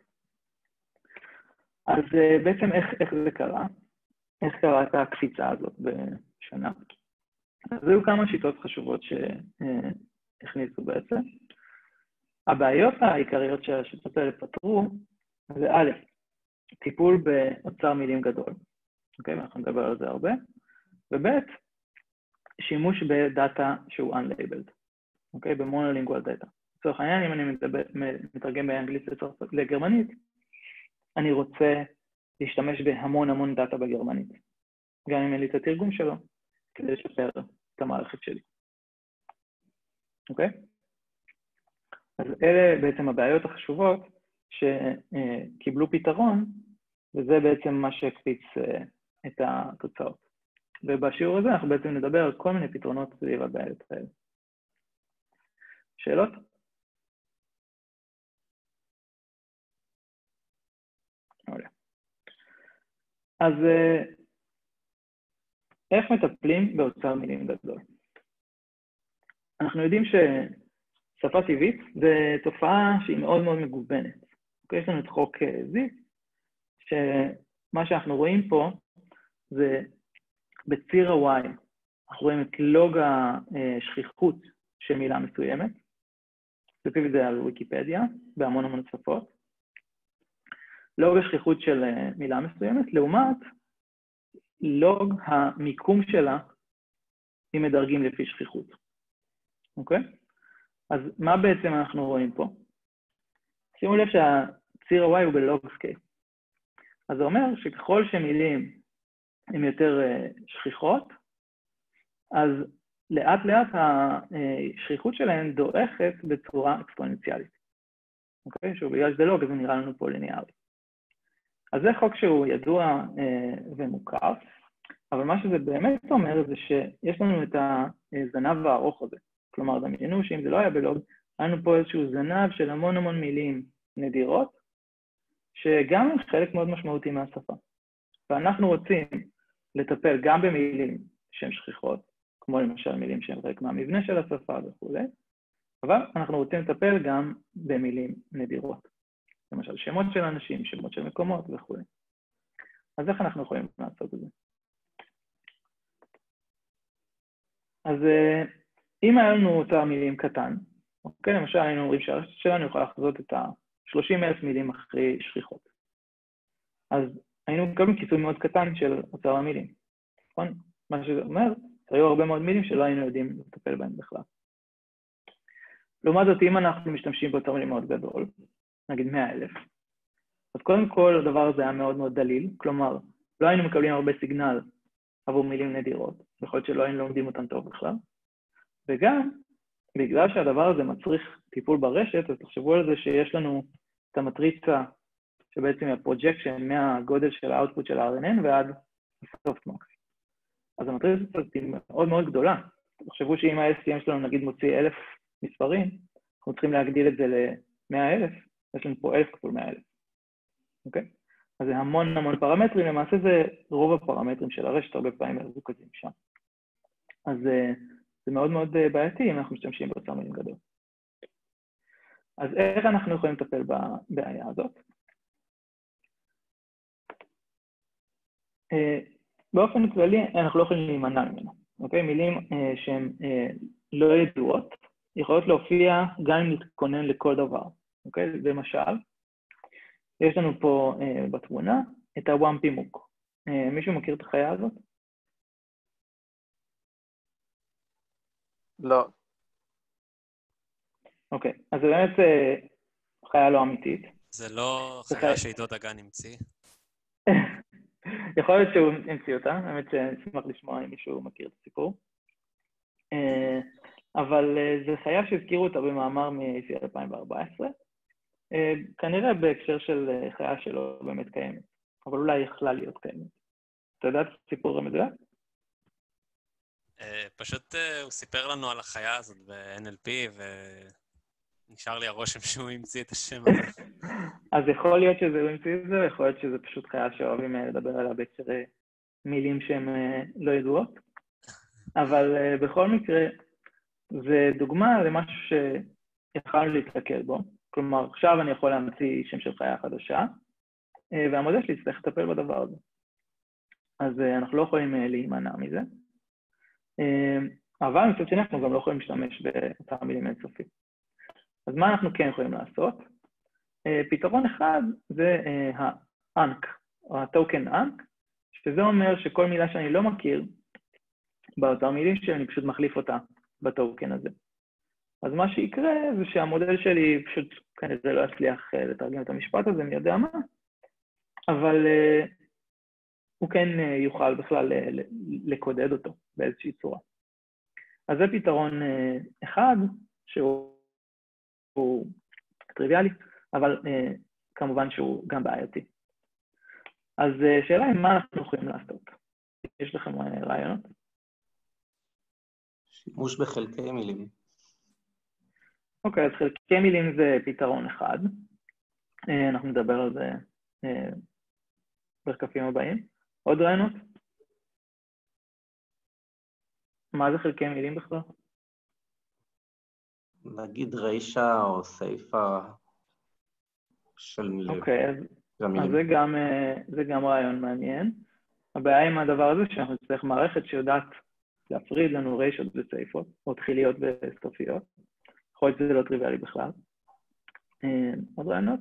אז uh, בעצם איך, איך זה קרה? איך קרה את הקפיצה הזאת בשנה? אז היו כמה שיטות חשובות שהכניסו בעצם. הבעיות העיקריות שהשיטות האלה פתרו, זה א', טיפול באוצר מילים גדול. אוקיי? ואנחנו נדבר על זה הרבה. וב', שימוש בדאטה שהוא unlabeled. אוקיי? במונולינגואל דאטה. לצורך העניין, אם אני מדבר, מתרגם באנגלית לגרמנית, אני רוצה להשתמש בהמון המון דאטה בגרמנית, גם אם אין לי את התרגום שלו, כדי לשפר את המערכת שלי. אוקיי? אז אלה בעצם הבעיות החשובות שקיבלו פתרון, וזה בעצם מה שהקפיץ את התוצאות. ובשיעור הזה אנחנו בעצם נדבר על כל מיני פתרונות סביב הבעיות האלה. שאלות? אז איך מטפלים באוצר מילים גדול? אנחנו יודעים ששפה טבעית זה תופעה שהיא מאוד מאוד מגוונת. יש לנו את חוק זיף, שמה שאנחנו רואים פה זה בציר ה-Y, אנחנו רואים את לוג השכיחות של מילה מסוימת, ספציפית זה על ויקיפדיה, בהמון המון שפות, לוג השכיחות של מילה מסוימת, לעומת לוג המיקום שלה, אם מדרגים לפי שכיחות. אוקיי? אז מה בעצם אנחנו רואים פה? שימו לב שהציר ה-Y הוא בלוג סקייל. אז זה אומר שככל שמילים הן יותר שכיחות, אז לאט לאט השכיחות שלהן דועכת בצורה אקספוננציאלית. אוקיי? שוב, בגלל שזה לוג, אז זה נראה לנו פה ליניארי. אז זה חוק שהוא ידוע אה, ומוכר, אבל מה שזה באמת אומר זה שיש לנו את הזנב הארוך הזה. כלומר, דמיינו שאם זה לא היה בלוג, היה לנו פה איזשהו זנב של המון המון מילים נדירות, שגם הם חלק מאוד משמעותי מהשפה. ואנחנו רוצים לטפל גם במילים שהן שכיחות, כמו למשל מילים שהן חלק מהמבנה של השפה וכו', אבל אנחנו רוצים לטפל גם במילים נדירות. למשל, שמות של אנשים, שמות של מקומות וכו'. אז איך אנחנו יכולים לעשות את זה? אז אם היה לנו אוצר מילים קטן, אוקיי, למשל היינו אומרים שהרשת שלנו יכולה לחזות את ה-שלושים אלף מילים הכי שכיחות. אז היינו מקבלים כיסוי מאוד קטן של אוצר המילים. נכון? מה שזה אומר, היו הרבה מאוד מילים שלא היינו יודעים לטפל בהם בכלל. לעומת זאת, אם אנחנו משתמשים באוצר מילים מאוד גדול, נגיד מאה אלף. אז קודם כל, הדבר הזה היה מאוד מאוד דליל, כלומר, לא היינו מקבלים הרבה סיגנל עבור מילים נדירות, יכול להיות שלא היינו לומדים אותן טוב בכלל, וגם, בגלל שהדבר הזה מצריך טיפול ברשת, אז תחשבו על זה שיש לנו את המטריצה, שבעצם היא הפרוג'קשן מהגודל של האוטפוט של ה-אר אן אן ועד הסופטמקס. אז המטריצה הזאת היא מאוד מאוד גדולה. תחשבו שאם ה-אס טי אם שלנו נגיד מוציא אלף מספרים, אנחנו צריכים להגדיל את זה ל-מאה אלף, יש לנו פה אלף כפול מאה אלף, אוקיי? אז זה המון המון פרמטרים, למעשה זה רוב הפרמטרים של הרשת, הרבה פעמים מרוכזים שם. אז זה מאוד מאוד בעייתי אם אנחנו משתמשים באוצר מילים גדול. אז איך אנחנו יכולים לטפל בבעיה הזאת? באופן כללי אנחנו לא יכולים להימנע ממנו, אוקיי? מילים שהן לא ידועות, יכולות להופיע גם אם להתכונן לכל דבר. אוקיי? למשל, יש לנו פה uh, בתמונה את הוואמפימוק. Uh, מישהו מכיר את החיה הזאת? לא. אוקיי, okay. אז זה באמת uh, חיה לא אמיתית. זה לא זה חיה חי- שעידו דגן המציא. יכול להיות שהוא המציא אותה, האמת שנשמח לשמוע אם מישהו מכיר את הסיפור. Uh, אבל uh, זה חיה שהזכירו אותה במאמר מ-A C L אלפיים וארבע עשרה, uh, כנראה בהקשר של uh, חיה שלא באמת קיימת, אבל אולי יכלה להיות קיימת. אתה יודע את הסיפור המדויק? אה, פשוט אה, הוא סיפר לנו על החיה הזאת ב-N L P, ונשאר לי הרושם שהוא המציא את השם הזה. אז יכול להיות שזה הוא המציא את זה, יכול להיות שזה פשוט חיה שאוהבים uh, לדבר עליה בהקשרי מילים שהן uh, לא ידועות, אבל uh, בכל מקרה, זה דוגמה למשהו שיכולנו להתקל בו. כלומר, עכשיו אני יכול להמציא שם של חיה חדשה, והמודל שלי יצטרך לטפל בדבר הזה. אז אנחנו לא יכולים להימנע מזה. אבל מצד שני, אנחנו גם לא יכולים להשתמש באותם מילים אינסופיים. אז מה אנחנו כן יכולים לעשות? פתרון אחד זה ה-אנק, או ה-token אנק, שזה אומר שכל מילה שאני לא מכיר, באותם מילים שלי אני פשוט מחליף אותה בטוקן הזה. אז מה שיקרה זה שהמודל שלי פשוט כנראה לא יצליח לתרגם את המשפט הזה, מי יודע מה, אבל uh, הוא כן uh, יוכל בכלל uh, לקודד אותו באיזושהי צורה. אז זה פתרון uh, אחד שהוא הוא טריוויאלי, אבל uh, כמובן שהוא גם בעייתי. אז uh, שאלה היא מה אנחנו יכולים לעשות. יש לכם uh, רעיונות? שימוש בחלקי מילים. אוקיי, אז חלקי מילים זה פתרון אחד. אנחנו נדבר על זה בשקפים הבאים. עוד רעיונות? מה זה חלקי מילים בכלל? נגיד רישה או סייפה של מילים. אוקיי, אז, אז זה, גם, זה גם רעיון מעניין. הבעיה עם הדבר הזה שאנחנו נצטרך מערכת שיודעת להפריד לנו רישות וסייפות, או תחיליות וסופיות. יכול להיות שזה לא טריוויאלי בכלל. עוד רעיונות?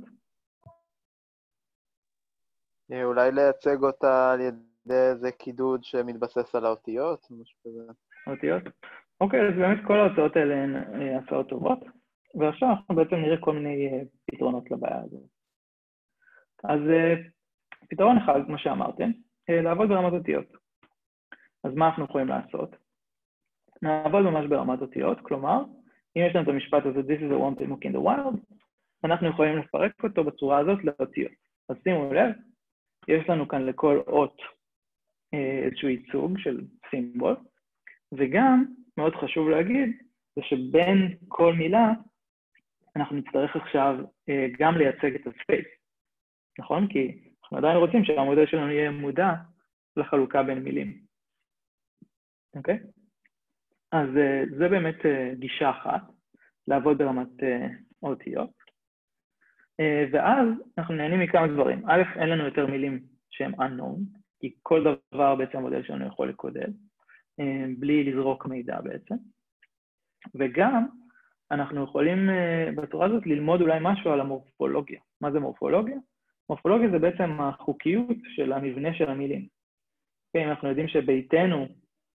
אולי לייצג אותה על ידי איזה קידוד שמתבסס על האותיות, משהו כזה. האותיות? אוקיי, אז באמת כל האותיות האלה הן הצעות טובות, ועכשיו אנחנו בעצם נראה כל מיני פתרונות לבעיה הזאת. אז פתרון אחד, כמו שאמרתם, לעבוד ברמת אותיות. אז מה אנחנו יכולים לעשות? נעבוד ממש ברמת אותיות, כלומר, אם יש לנו את המשפט הזה, This is a wampum in the wild, אנחנו יכולים לפרק אותו בצורה הזאת לאותיות. אז שימו לב, יש לנו כאן לכל אות איזשהו ייצוג של סימבול, וגם, מאוד חשוב להגיד, זה שבין כל מילה, אנחנו נצטרך עכשיו גם לייצג את הספייס, נכון? כי אנחנו עדיין רוצים שהמודל שלנו יהיה מודע לחלוקה בין מילים. אוקיי? אז זה באמת גישה אחת, לעבוד ברמת אותיות. ואז אנחנו נהנים מכמה דברים. א', אין לנו יותר מילים שהם unknown, כי כל דבר בעצם המודל שלנו יכול לקודד, בלי לזרוק מידע בעצם. וגם אנחנו יכולים בצורה הזאת ללמוד אולי משהו על המורפולוגיה. מה זה מורפולוגיה? מורפולוגיה זה בעצם החוקיות של המבנה של המילים. אם אנחנו יודעים שביתנו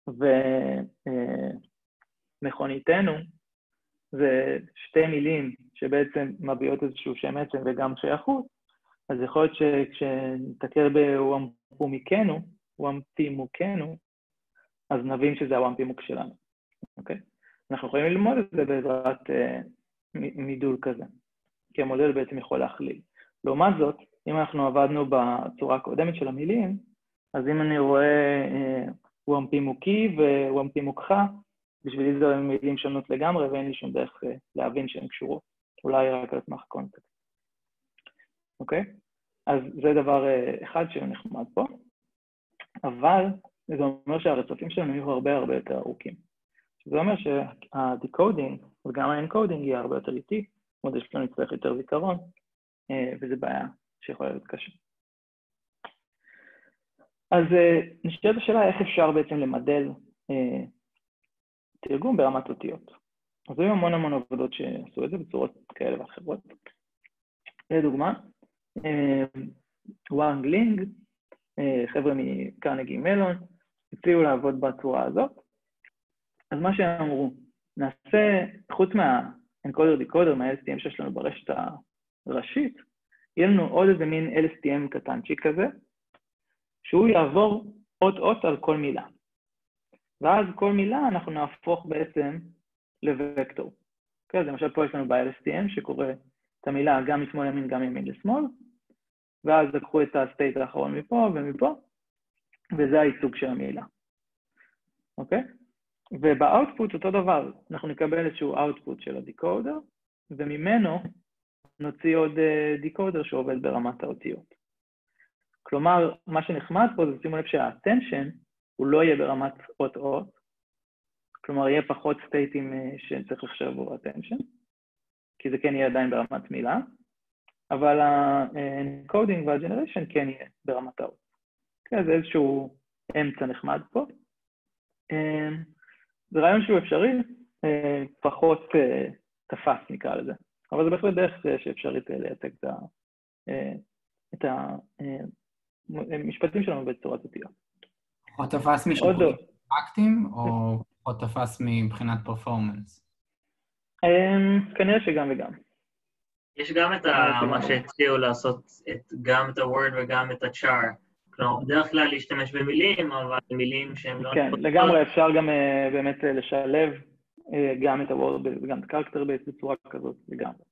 ומכוניתנו זה שתי מילים שבעצם מביאות איזשהו שם עצם וגם שייכות, אז יכול להיות שכשנתקל בוואמפימוקנו, וואמפימוקנו, אז נבין שזה הוואמפימוק שלנו, אוקיי? אנחנו יכולים ללמוד את זה בעזרת אה, מידול כזה, כי המודל בעצם יכול להכליל. לעומת זאת, אם אנחנו עבדנו בצורה הקודמת של המילים, אז אם אני רואה אה, וואמפימוקי ווואמפימוקך, בשבילי זה מילים שונות לגמרי, ואין לי שום דרך אה, להבין שהן קשורות, אולי רק על סמך קונטקסט. אוקיי? אז זה דבר אה, אחד שנחמד פה, אבל זה אומר שהרצפים שלנו יהיו הרבה הרבה יותר ארוכים. זה אומר שהדיקודינג וגם האנקודינג יהיה הרבה יותר איטי, מודל שלנו יצטרך יותר זיכרון, וזה בעיה שיכולה להיות קשה. אז נשאלת השאלה איך אפשר בעצם למדל תרגום ברמת אותיות. אז היו המון המון עבודות שעשו את זה בצורות כאלה ואחרות. לדוגמה, וואנג לינג, חבר'ה מקרנגי מלון, הציעו לעבוד בצורה הזאת. אז מה שהם אמרו, נעשה, חוץ מה-encoder decoder, מה-אל אס טי אם שיש לנו ברשת הראשית, יהיה לנו עוד איזה מין אל אס טי אם קטנצ'יק כזה, שהוא יעבור אות-אות על כל מילה. ואז כל מילה אנחנו נהפוך בעצם לווקטור. אז למשל פה יש לנו ב-אל אס טי אם שקורא את המילה גם משמאל ימין, גם ימין לשמאל, ואז לקחו את הסטייט האחרון מפה ומפה, וזה הייצוג של המילה. אוקיי? ובאוטפוט אותו דבר, אנחנו נקבל איזשהו אוטפוט של הדיקודר, וממנו נוציא עוד דיקודר שעובד ברמת האותיות. כלומר, מה שנחמד פה זה שימו לב שהאטנשן הוא לא יהיה ברמת אות-אות, כלומר יהיה פחות סטייטים שצריך לחשב עבור אטנשן, כי זה כן יהיה עדיין ברמת מילה, אבל ה-encoding וה-generation כן יהיה ברמת האות. זה איזשהו אמצע נחמד פה. זה רעיון שהוא אפשרי, פחות תפס נקרא לזה, אבל זה בהחלט דרך שאפשרית לייצג את המשפטים שלנו בצורת אותיות. פחות תפס משיקולים פרקטיים, או פחות תפס מבחינת פרפורמנס? כנראה שגם וגם. יש גם את מה שהציעו לעשות גם את ה-word וגם את ה-char. כלומר, בדרך כלל להשתמש במילים, אבל מילים שהם לא... כן, לגמרי אפשר גם באמת לשלב גם את ה-word וגם את ה-character בצורה כזאת, לגמרי.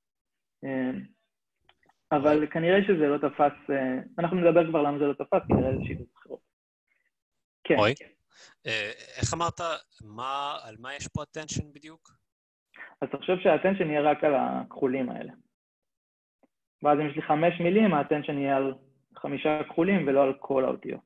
אבל כנראה שזה לא תפס, אנחנו נדבר כבר למה זה לא תפס, כנראה זה שיטות אחרות. כן. רועי, איך אמרת, על מה יש פה attention בדיוק? אז אתה חושב שה-attention יהיה רק על הכחולים האלה. ואז אם יש לי חמש מילים, ה-attention יהיה על חמישה כחולים ולא על כל האותיות.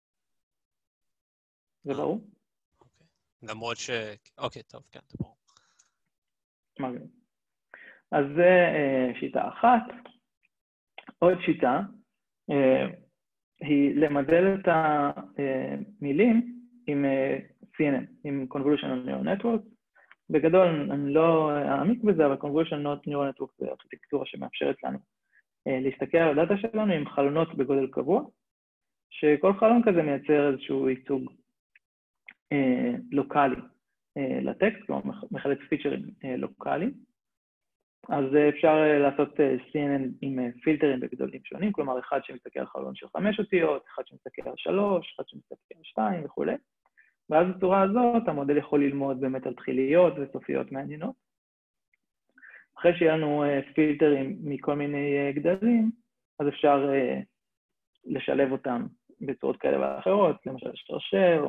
זה ברור? אוקיי. למרות ש... אוקיי, טוב, כן, זה ברור. מגניב. אז זה שיטה אחת. עוד שיטה היא למדל את המילים עם סי אן אן, עם Convolutional Neural Network. בגדול, אני לא אעמיק בזה, אבל Convolutional Neural Network זה ארכיטקטורה שמאפשרת לנו להסתכל על הדאטה שלנו עם חלונות בגודל קבוע, שכל חלון כזה מייצר איזשהו ייצוג אה, לוקלי אה, לטקסט, כלומר מחלץ פיצ'רים אה, לוקליים. אז אפשר לעשות סי אן אן עם פילטרים בגדולים שונים, כלומר אחד שמסתכל על חלון של חמש אותיות, אחד שמסתכל על שלוש, אחד שמסתכל על שתיים וכו'. ואז בצורה הזאת המודל יכול ללמוד באמת על תחיליות וסופיות מעניינות. אחרי שיהיה לנו פילטרים מכל מיני גדלים, אז אפשר לשלב אותם בצורות כאלה ואחרות, למשל שרשר,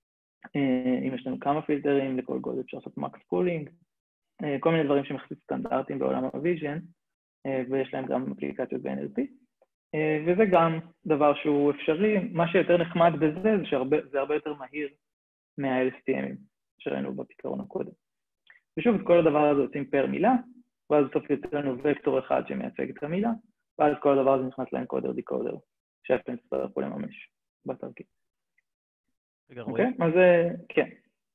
אם יש לנו כמה פילטרים לכל גודל אפשר לעשות מקס פולינג, כל מיני דברים שמחסית סטנדרטיים בעולם הוויז'ן, ויש להם גם אפליקציות ב-אן אל פי, וזה גם דבר שהוא אפשרי. מה שיותר נחמד בזה זה שזה הרבה יותר מהיר מה-אל אס טי אם שראינו בפתרון הקודם. ושוב, את כל הדבר הזה עושים פר מילה, ואז בסוף יוצא לנו וקטור אחד שמייצג את המילה, ואז כל הדבר הזה נכנס לאנקודר דיקודר, שאתם תצטרכו לממש בתרגיל. אוקיי? אז כן.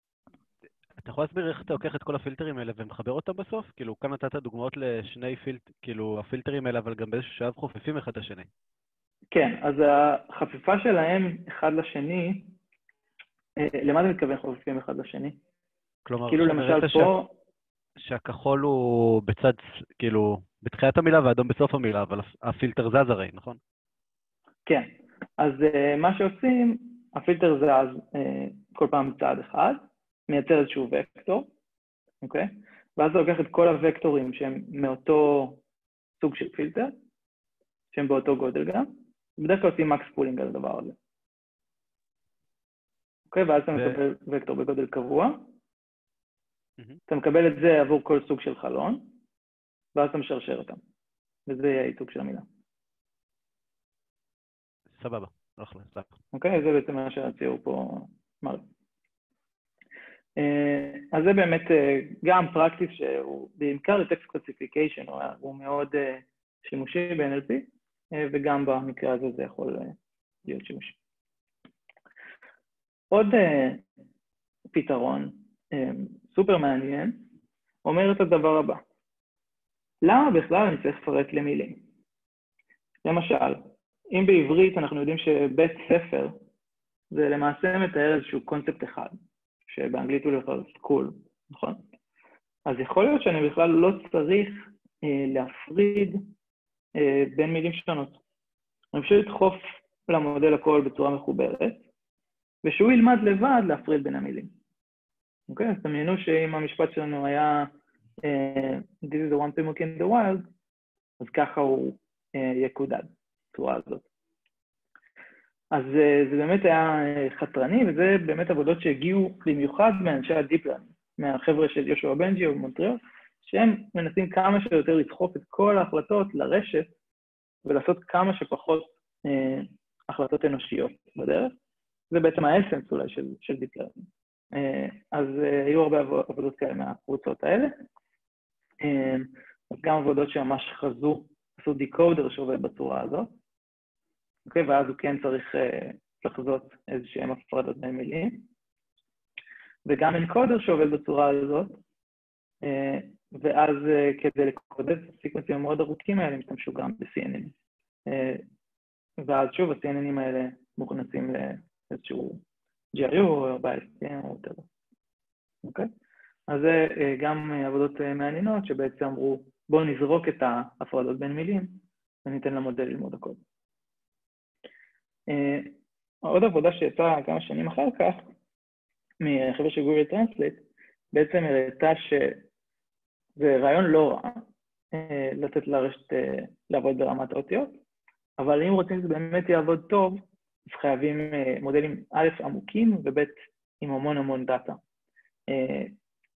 אתה יכול להסביר איך אתה לוקח את כל הפילטרים האלה ומחבר אותם בסוף? כאילו, כאן נתת דוגמאות לשני פילטרים, כאילו, הפילטרים האלה, אבל גם באיזשהו שלב חופפים אחד לשני. כן, אז החפיפה שלהם אחד לשני, למה זה מתכוון חופפים אחד לשני? כלומר, כאילו למשל פה... שהכחול הוא בצד, כאילו, בתחילת המילה והאדום בסוף המילה, אבל הפילטר זז הרי, נכון? כן, אז מה שעושים, הפילטר זז כל פעם צעד אחד, מייצר איזשהו וקטור, אוקיי? ואז זה לוקח את כל הוקטורים שהם מאותו סוג של פילטר, שהם באותו גודל גם, ובדרך כלל עושים מקס פולינג על הדבר הזה. אוקיי? ואז אתה מקבל וקטור בגודל קבוע, אתה מקבל את זה עבור כל סוג של חלון, ואז אתה משרשר אותם. וזה יהיה הייצוג של המילה. סבבה, אחלה, סבבה. אוקיי? זה בעצם מה שהציעו פה מראה. אז זה באמת גם פרקטיס שהוא בעיקר לטקסט קלאסיפיקיישן, הוא מאוד שימושי ב-אן אל פי, וגם במקרה הזה זה יכול להיות שימושי. עוד פתרון סופר מעניין, אומר את הדבר הבא. למה בכלל אני צריך לפרט למילים? למשל, אם בעברית אנחנו יודעים שבית ספר זה למעשה מתאר איזשהו קונספט אחד, שבאנגלית הוא לכל סקול, נכון? אז יכול להיות שאני בכלל לא צריך אה, להפריד אה, בין מילים שונות. אני פשוט לדחוף למודל הכל בצורה מחוברת, ושהוא ילמד לבד להפריד בין המילים. אוקיי? אז תמיינו שאם המשפט שלנו היה uh, This is the one pimmock in the wild, אז ככה הוא uh, יקודד, בצורה הזאת. אז uh, זה באמת היה חתרני, וזה באמת עבודות שהגיעו במיוחד מאנשי הדיפ לרנינג, מהחבר'ה של יושע בנג'י או מונטריאל, שהם מנסים כמה שיותר לדחוף את כל ההחלטות לרשת, ולעשות כמה שפחות uh, החלטות אנושיות בדרך. זה בעצם האסנס אולי של, של דיפ לרנינג. Uh, אז uh, היו הרבה עבודות כאלה מהקבוצות האלה. Uh, אז גם עבודות שממש חזו, עשו דיקודר שעובד בצורה הזאת. אוקיי, ואז הוא כן צריך uh, לחזות איזשהם הפרדות בין מילים. וגם אנקודר שעובד בצורה הזאת, uh, ואז uh, כדי לקודד את הסיקוונסים המאוד ארוכים האלה, הם השתמשו גם ב-סי אן אן. Uh, ואז שוב, ה-סי אן אנים האלה מוכנסים לאיזשהו ג'י אר יו או ב-אס טי אם או יותר. אוקיי? אז זה uh, גם uh, עבודות uh, מעניינות שבעצם אמרו, בואו נזרוק את ההפרדות בין מילים, וניתן למודל ללמוד הכל. Uh, עוד עבודה שיצאה כמה שנים אחר כך, מחבר של גוגל טרנסלייט, בעצם הראתה שזה רעיון לא רע, uh, לתת לרשת uh, לעבוד ברמת האותיות, אבל אם רוצים שזה באמת יעבוד טוב, אז חייבים uh, מודלים א' עמוקים וב' עם המון המון דאטה. Uh,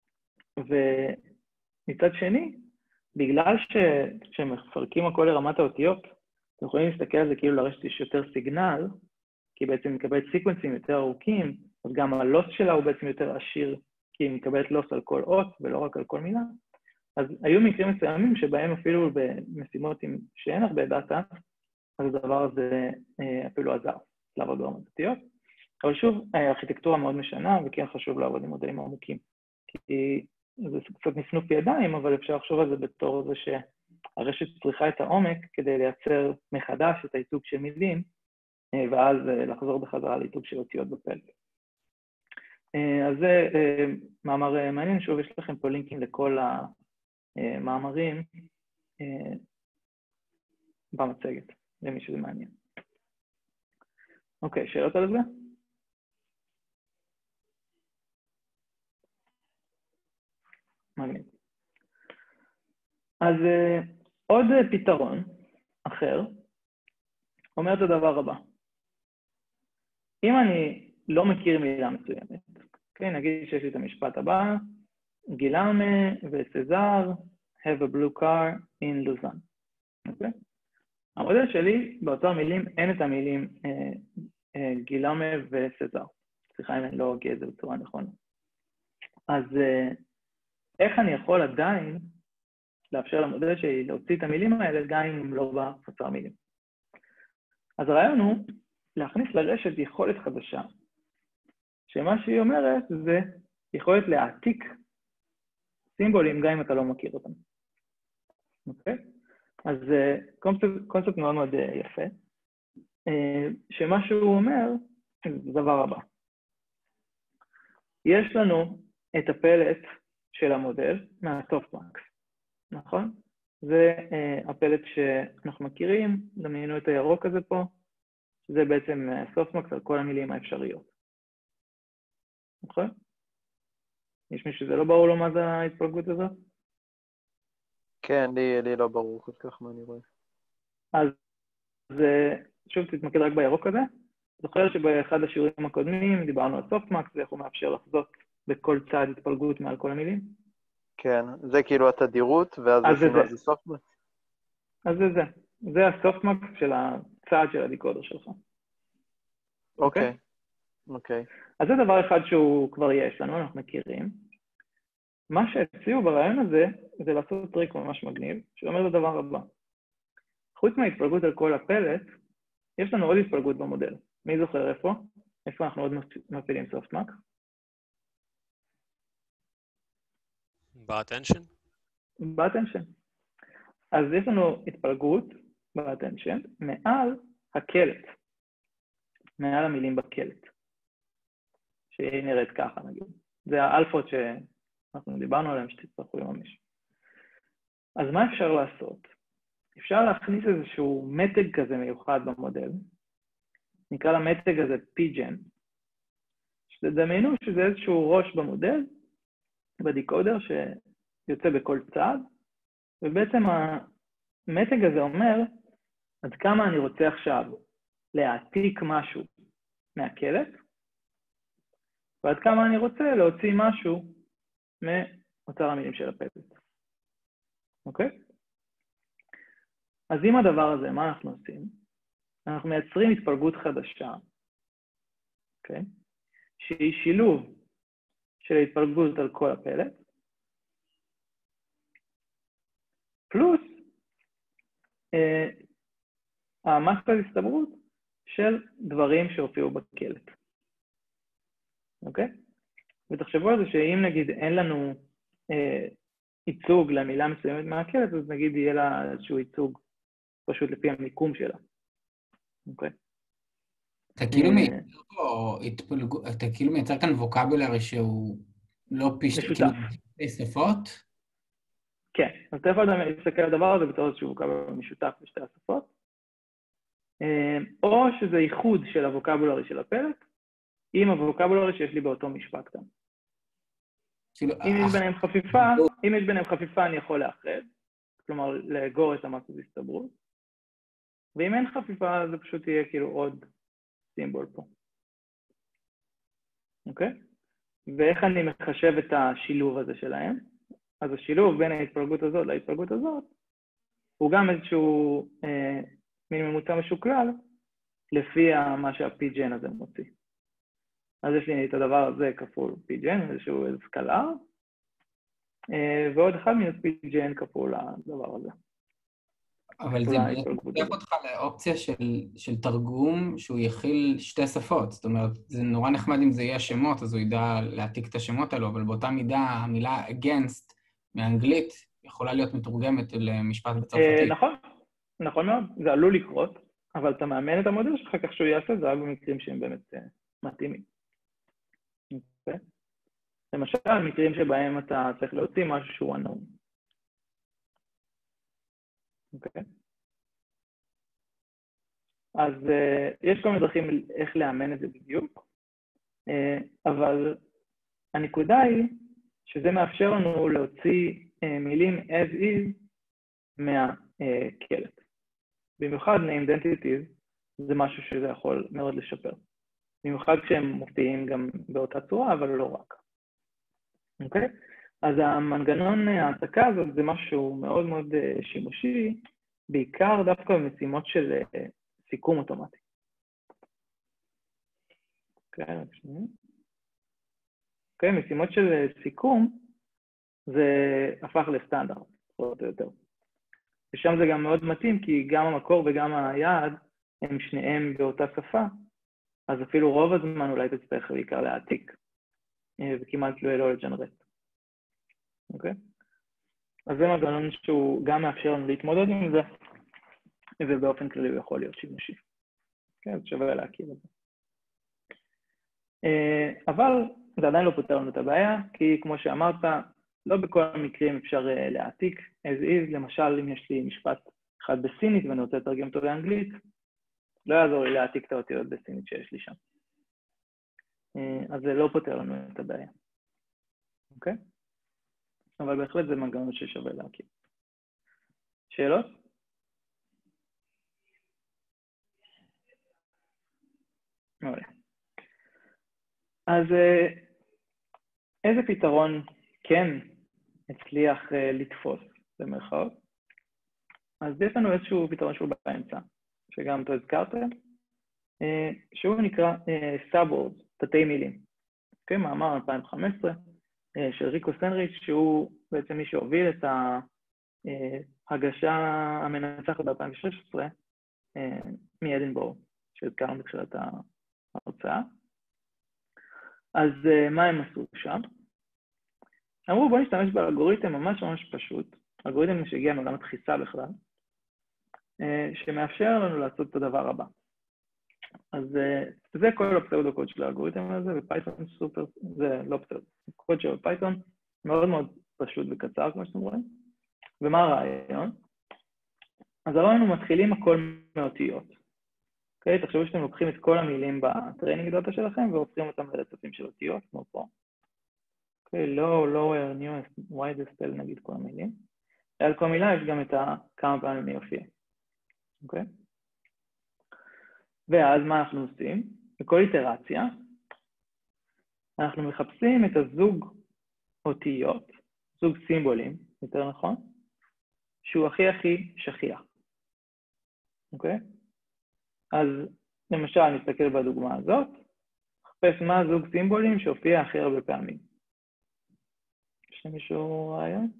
ומצד שני, בגלל שמפרקים הכל לרמת האותיות, אתם יכולים להסתכל על זה כאילו לרשת יש יותר סיגנל, כי בעצם מקבלת סיקוונסים יותר ארוכים, אז גם הלוס שלה הוא בעצם יותר עשיר, כי היא מקבלת לוס על כל אות ולא רק על כל מילה. אז היו מקרים מסוימים שבהם אפילו במשימות עם שאין הרבה דאטה, אז הדבר הזה אפילו עזר לעבוד ברמת אותיות. אבל שוב, הארכיטקטורה מאוד משנה, וכן חשוב לעבוד עם מודלים עמוקים. כי זה קצת נפנוף ידיים, אבל אפשר לחשוב על זה בתור זה שהרשת צריכה את העומק כדי לייצר מחדש את הייצוג של מילים, ואז לחזור בחזרה לייצוג של אותיות בפלט. אז זה מאמר מעניין, שוב יש לכם פה לינקים לכל המאמרים במצגת, למי שזה מעניין. אוקיי, שאלות על זה? מגניב. אז עוד פתרון אחר אומר את הדבר הבא. אם אני לא מכיר מילה מסוימת, okay, נגיד שיש לי את המשפט הבא, גילאמה וסזר have a blue car in Lausanne. Okay? המודל שלי, באוצר מילים, אין את המילים אה, אה, גילאמה וסזר. סליחה אם אני לא אגיע את זה בצורה נכונה. אז אה, איך אני יכול עדיין לאפשר למודל שלי להוציא את המילים האלה, גם אם הם לא באוצר מילים? אז הרעיון הוא להכניס לרשת יכולת חדשה, שמה שהיא אומרת זה יכולת להעתיק סימבולים גם אם אתה לא מכיר אותם. אוקיי? אז קונספט, קונספט מאוד מאוד יפה, שמה שהוא אומר זה דבר הבא. יש לנו את הפלט של המודל מהסופטמקס, נכון? זה הפלט שאנחנו מכירים, דמיינו את הירוק הזה פה, זה בעצם סופטמקס על כל המילים האפשריות. נכון? יש מישהו שזה לא ברור לו מה זה ההתפלגות הזאת? כן, לי, לי לא ברור כל כך מה אני רואה. אז שוב תתמקד רק בירוק הזה. זוכר שבאחד השיעורים הקודמים דיברנו על סופטמקס, ואיך הוא מאפשר לחזות בכל צעד התפלגות מעל כל המילים? כן, זה כאילו התדירות, ואז עשינו על זה סופטמקס. אז זה זה. זה הסופטמקס של הצעד של הדיקודר שלך. אוקיי. אוקיי. אז זה דבר אחד שהוא כבר יש לנו, אנחנו מכירים. מה שהציעו ברעיון הזה, זה לעשות טריק ממש מגניב, שאומר את הדבר הבא. חוץ מההתפלגות על כל הפלט, יש לנו עוד התפלגות במודל. מי זוכר איפה? איפה אנחנו עוד מפעילים סופטמקס? באטנשן? באטנשן. אז יש לנו התפלגות ב-attention, מעל הקלט, מעל המילים בקלט, שהיא נראית ככה נגיד. זה האלפות שאנחנו דיברנו עליהן שתצטרכו לממש. אז מה אפשר לעשות? אפשר להכניס איזשהו מתג כזה מיוחד במודל, נקרא למתג הזה פי-ג'ן, שתדמיינו שזה איזשהו ראש במודל, בדיקודר שיוצא בכל צד, ובעצם המתג הזה אומר עד כמה אני רוצה עכשיו להעתיק משהו מהקלט, ועד כמה אני רוצה להוציא משהו מאוצר המילים של הפלט. אוקיי? אז עם הדבר הזה, מה אנחנו עושים? אנחנו מייצרים התפלגות חדשה, אוקיי? שהיא שילוב של ההתפלגות על כל הפלט, פלוס אה, המסת הסתברות של דברים שהופיעו בקלט. אוקיי? ותחשבו על זה שאם נגיד אין לנו אה, ייצוג למילה מסוימת מהקלט, אז נגיד יהיה לה איזשהו ייצוג פשוט לפי המיקום שלה. אוקיי? אתה כאילו מייצר פה התפלגות, אתה כאילו מייצר כאן ווקאבולרי שהוא לא פשט, כאילו שפות? כן, אז אתה יכול להסתכל על הדבר הזה בתור איזשהו ווקאבולרי משותף בשתי השפות, או שזה ייחוד של הווקאבולרי של הפלט, עם הווקאבולרי שיש לי באותו משפט כאן. אם יש ביניהם חפיפה, אם יש ביניהם חפיפה אני יכול לאחד, כלומר לאגור את המסת הסתברות, ואם אין חפיפה זה פשוט יהיה כאילו עוד סימבול פה. אוקיי? ואיך אני מחשב את השילוב הזה שלהם? אז השילוב בין ההתפלגות הזאת להתפלגות הזאת, הוא גם איזשהו אה, מין ממוצע משוקלל, לפי מה שה-פי-ג'ן הזה מוציא. אז יש לי את הדבר הזה כפול פי-ג'ן, איזשהו איזה סקלר, אה, ועוד אחד מינוס פי-ג'ן כפול הדבר הזה. אבל זה פותח אותך לאופציה של, של תרגום שהוא יכיל שתי שפות. זאת אומרת, זה נורא נחמד אם זה יהיה שמות, אז הוא ידע להעתיק את השמות האלו, אבל באותה מידה המילה against מאנגלית יכולה להיות מתורגמת למשפט בצרפתית. נכון, נכון מאוד. זה עלול לקרות, אבל אתה מאמן את המודל שלך כך שהוא יעשה, זה רק במקרים שהם באמת מתאימים. למשל, מקרים שבהם אתה צריך להוציא משהו שהוא unknown. אוקיי. אז uh, יש כל מיני דרכים איך לאמן את זה בדיוק, uh, אבל הנקודה היא שזה מאפשר לנו להוציא uh, מילים as is מהקלט. Uh, במיוחד named entities זה משהו שזה יכול מאוד לשפר. במיוחד כשהם מופיעים גם באותה צורה, אבל לא רק. אוקיי? אז המנגנון ההעתקה הזאת זה משהו מאוד מאוד שימושי, בעיקר דווקא במשימות של סיכום אוטומטי. אוקיי, רק שנייה. אוקיי, משימות של סיכום זה הפך לסטנדרט, פחות או יותר. ושם זה גם מאוד מתאים, כי גם המקור וגם היעד הם שניהם באותה שפה, אז אפילו רוב הזמן אולי תצטרך בעיקר להעתיק, וכמעט לא יהיה לו לג'נרט. אוקיי? אז זה מנגנון שהוא גם מאפשר לנו להתמודד עם זה, ובאופן כללי הוא יכול להיות שימושי. אוקיי? אז שווה להכיר את זה. אבל זה עדיין לא פותר לנו את הבעיה, כי כמו שאמרת, לא בכל המקרים אפשר להעתיק as is, למשל אם יש לי משפט אחד בסינית ואני רוצה לתרגם אותו לאנגלית, לא יעזור לי להעתיק את האותיות בסינית שיש לי שם. אז זה לא פותר לנו את הבעיה. אוקיי? אבל בהחלט זה מנגנון ששווה להכיר. שאלות? מעולה. אז איזה פתרון כן הצליח לתפוס במרכאות? אז יש לנו איזשהו פתרון שהוא באמצע, שגם אותו הזכרתם, שהוא נקרא סאבוורדס, תתי מילים. אוקיי, מאמר אלפיים וחמש עשרה של ריקו סנריץ', שהוא בעצם מי שהוביל את ההגשה המנצחת ב-אלפיים ושש עשרה מאדינבורו, שהזכרנו בתחילת ההרצאה. אז מה הם עשו שם? אמרו בואו נשתמש באלגוריתם ממש ממש פשוט, אלגוריתם שהגיע מעולם התחיסה בכלל, שמאפשר לנו לעשות את הדבר הבא. אז זה כל הפסאודו קוד של האלגוריתם הזה, ופייתון סופר, זה לא פסאודו, קוד של פייתון מאוד מאוד פשוט וקצר, כמו שאתם רואים. ומה הרעיון? אז הרעיון הוא מתחילים הכל מאותיות. אוקיי? תחשבו שאתם לוקחים את כל המילים בטריינינג דאטה שלכם והופכים אותם לרצפים של אותיות, כמו פה. אוקיי? low, lower, newest, widest, נגיד כל המילים. על כל מילה יש גם את כמה פעמים היא יופיע. אוקיי? ואז מה אנחנו עושים? בכל איטרציה, אנחנו מחפשים את הזוג אותיות, זוג סימבולים, יותר נכון, שהוא הכי הכי שכיח. אוקיי? אז למשל, נסתכל בדוגמה הזאת, נחפש מה זוג סימבולים שהופיע הכי הרבה פעמים. יש למישהו רעיון?